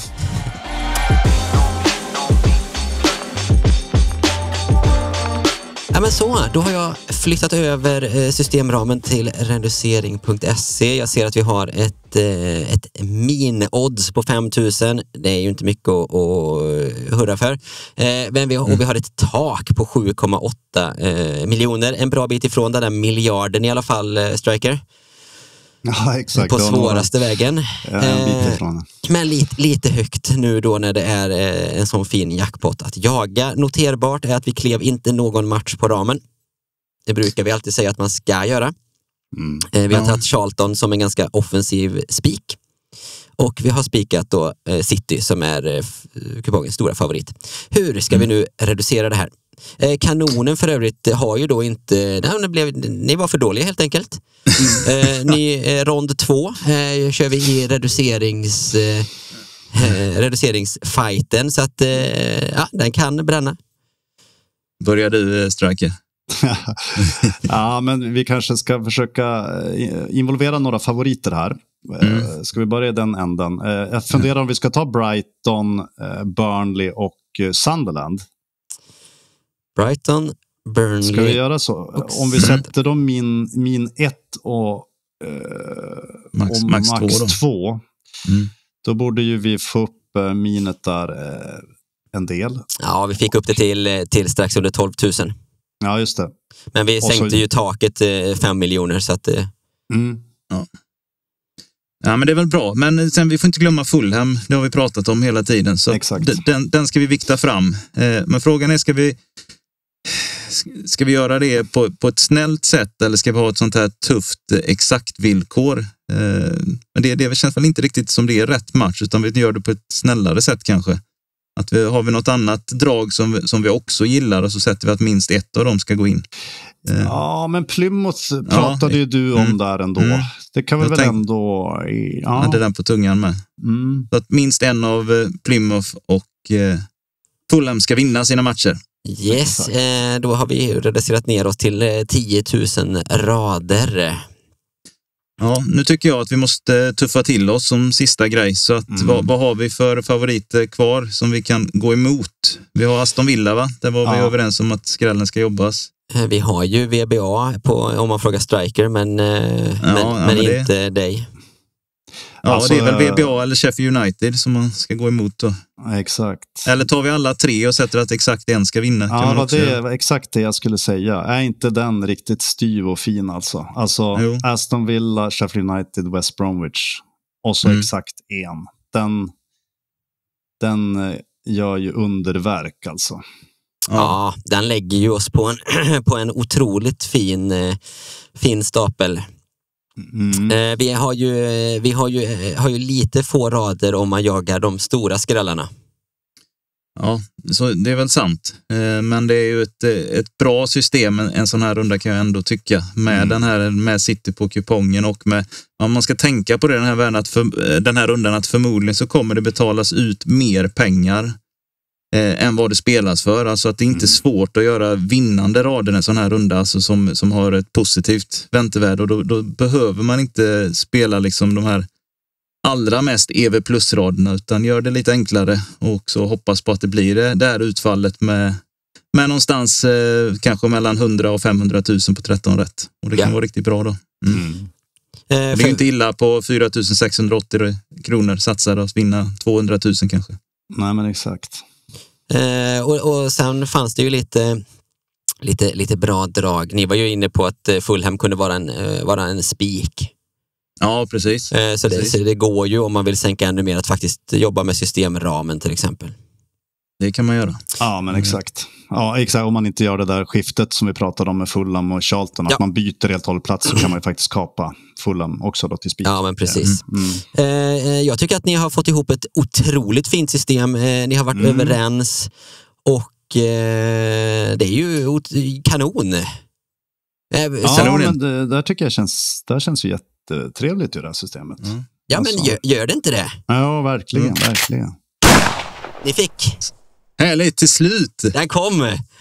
Ja, men så, då har jag flyttat över systemramen till reducering punkt se. Jag ser att vi har ett, ett min-odds på fem tusen. Det är ju inte mycket att, att hurra för. Men vi har, och vi har ett tak på sju komma åtta miljoner. En bra bit ifrån den där miljarden i alla fall, Striker. Ja, exakt. på svåraste några... vägen. Eh, men lite, lite högt nu då när det är eh, en sån fin jackpot att jaga. Noterbart är att vi klev inte någon match på ramen. Det brukar vi alltid säga att man ska göra. Mm. Eh, vi har ja. tagit Charlton som en ganska offensiv spik. Och vi har spikat då eh, City som är eh, kupongens stora favorit. Hur ska mm. vi nu reducera det här? Eh, kanonen för övrigt har ju då inte... Nej, det blev, ni var för dåliga helt enkelt. eh, ni, eh, rond två eh, kör vi i reducerings, eh, reduceringsfighten så att eh, ja, den kan bränna. Börjar du, Striker? Ja, men vi kanske ska försöka involvera några favoriter här. Mm. Ska vi börja i den änden? Jag funderar om vi ska ta Brighton, Burnley och Sunderland. Brighton, Burnley. Ska vi göra så? Om vi sätter dem min, min ett och, eh, max, och max, max två, då, två, mm. då borde ju vi få upp eh, minet där eh, en del. Ja, vi fick upp det till, till strax under tolv tusen. Ja, just det. Men vi sänkte så... ju taket eh, fem miljoner så att... Eh... Mm. Ja. Ja, men det är väl bra. Men sen vi får inte glömma Fulham. Det har vi pratat om hela tiden. Så d- den, den ska vi vikta fram. Eh, men frågan är, ska vi ska vi göra det på, på ett snällt sätt eller ska vi ha ett sånt här tufft exakt villkor? Eh, men det, det känns väl inte riktigt som det är rätt match utan vi gör det på ett snällare sätt kanske. Att vi, har vi något annat drag som, som vi också gillar och så sätter vi att minst ett av dem ska gå in. Eh. Ja, men Plymouth pratade ja, ju du om mm, där ändå. Mm. Det kan vi väl tänk... ändå... Ja. Hade den på tungan med. Mm. Så att minst en av Plymouth och eh, Fulham ska vinna sina matcher. Yes, eh, då har vi reducerat ner oss till eh, tio tusen rader. Ja, nu tycker jag att vi måste tuffa till oss som sista grej. Så att mm. vad, vad har vi för favoriter kvar som vi kan gå emot? Vi har Aston Villa, va? Där var ja. vi överens om att skrällen ska jobbas. Vi har ju V B A på, om man frågar Striker, men, ja, men, ja, men, men inte det... dig. Ja, alltså, det är väl V B A eller Sheffield United som man ska gå emot då. Exakt. Eller tar vi alla tre och sätter att exakt en ska vinna? Ja, kan man det är exakt det jag skulle säga. Är inte den riktigt styv och fin alltså? Alltså jo. Aston Villa, Sheffield United, West Bromwich. Och så mm. exakt en. Den, den gör ju underverk alltså. Ja, ja den lägger ju oss på en, på en otroligt fin, fin stapel. Mm. Eh, vi har ju, vi har ju, har ju lite få rader om man jagar de stora skrällarna. Ja, så det är väl sant. Eh, men det är ju ett, ett bra system, en, en sån här runda kan jag ändå tycka. Med mm. den här med City på kupongen och med, ja, man ska tänka på det den här, världen att för, den här rundan att förmodligen så kommer det betalas ut mer pengar eh, än vad det spelas för. Alltså att det inte är svårt att göra vinnande rader en sån här runda alltså som, som har ett positivt väntevärde och då, då behöver man inte spela liksom de här allra mest E V plus-raderna utan gör det lite enklare och också hoppas på att det blir det där utfallet med, med någonstans eh, kanske mellan hundra och femhundratusen på tretton rätt. Och det kan ja. vara riktigt bra då. Mm. Mm. Eh, det är inte illa på fyra tusen sexhundraåttio kronor satsade att vinna tvåhundratusen kanske. Nej, men exakt. Eh, och, och sen fanns det ju lite, lite, lite bra drag. Ni var ju inne på att Fulham kunde vara en, vara en spik. Ja, precis. Eh, så, precis. Det, så det går ju om man vill sänka ännu mer att faktiskt jobba med systemramen till exempel. Det kan man göra. Ja, men exakt. Ja, exakt. Om man inte gör det där skiftet som vi pratade om med Fulham och Charlton, ja. att man byter helt och hållet plats så kan man ju faktiskt kapa Fulham också då till spik. Ja, men precis. Mm. Mm. Eh, jag tycker att ni har fått ihop ett otroligt fint system. Eh, ni har varit mm. överens och eh, det är ju kanon. Eh, ja, kanon. Men det där tycker jag känns, där känns ju jättetrevligt i det här systemet. Mm. Ja, alltså. Men gör, gör det inte det? Ja, verkligen, mm. verkligen. Ni fick. Härligt, till slut. Den kom.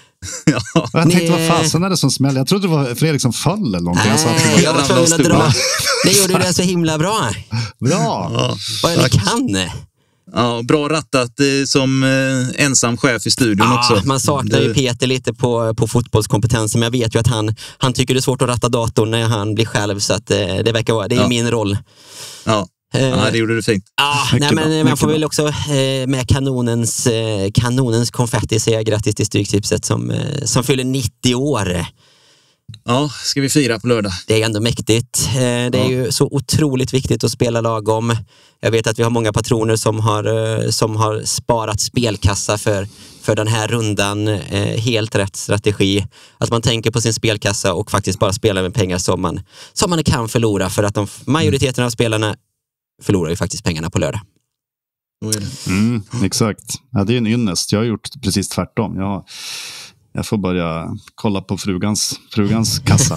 Ja. Jag tänkte, vad fasen är det som smäller? Jag trodde det var Fredrik som föll eller någonting. Nej, jag, var jag var tvungen att dra. Det gjorde det så himla bra. Bra. Ja, vad ni kan. Ja, bra rattat eh, som eh, ensam chef i studion ja, också. Man saknar det... ju Peter lite på, på fotbollskompetensen, men jag vet ju att han, han tycker det är svårt att ratta datorn när han blir själv, så att eh, det verkar vara, det är ja. min roll. Ja. Ja, det gjorde du fint. Ah, nej, men man får väl också eh, med kanonens, eh, kanonens konfetti säga grattis till Stryktipset som, eh, som fyller nittio år. Ja, ska vi fira på lördag? Det är ändå mäktigt. Det är ja. ju så otroligt viktigt att spela lagom. Jag vet att vi har många patroner som har, som har sparat spelkassa för, för den här rundan. Helt rätt strategi. Att man tänker på sin spelkassa och faktiskt bara spelar med pengar som man, som man kan förlora. För att de, majoriteten av spelarna förlorar ju faktiskt pengarna på lördag. Mm, exakt. Ja, det är en ynnest. Jag har gjort precis tvärtom. Jag Jag får börja kolla på frugans, frugans kassa.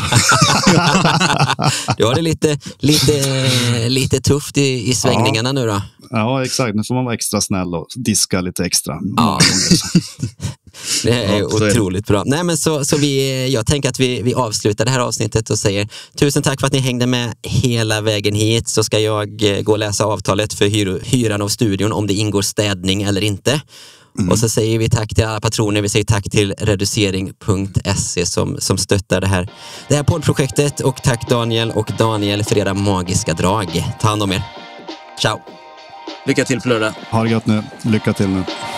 Du har det lite, lite, lite tufft i, i svängningarna ja. nu då. Ja, exakt. Nu får man vara extra snäll och diska lite extra. Ja. Det är ja, otroligt är det. bra. Nej, men så, så vi, jag tänker att vi, vi avslutar det här avsnittet och säger tusen tack för att ni hängde med hela vägen hit. Så ska jag gå och läsa avtalet för hyr, hyran av studion om det ingår städning eller inte. Mm. Och så säger vi tack till alla patroner. Vi säger tack till reducering punkt se som, som stöttar det här, det här poddprojektet. Och tack Daniel och Daniel för era magiska drag. Ta hand om er. Ciao. Lycka till på lördag. Ha det gott nu. Lycka till nu.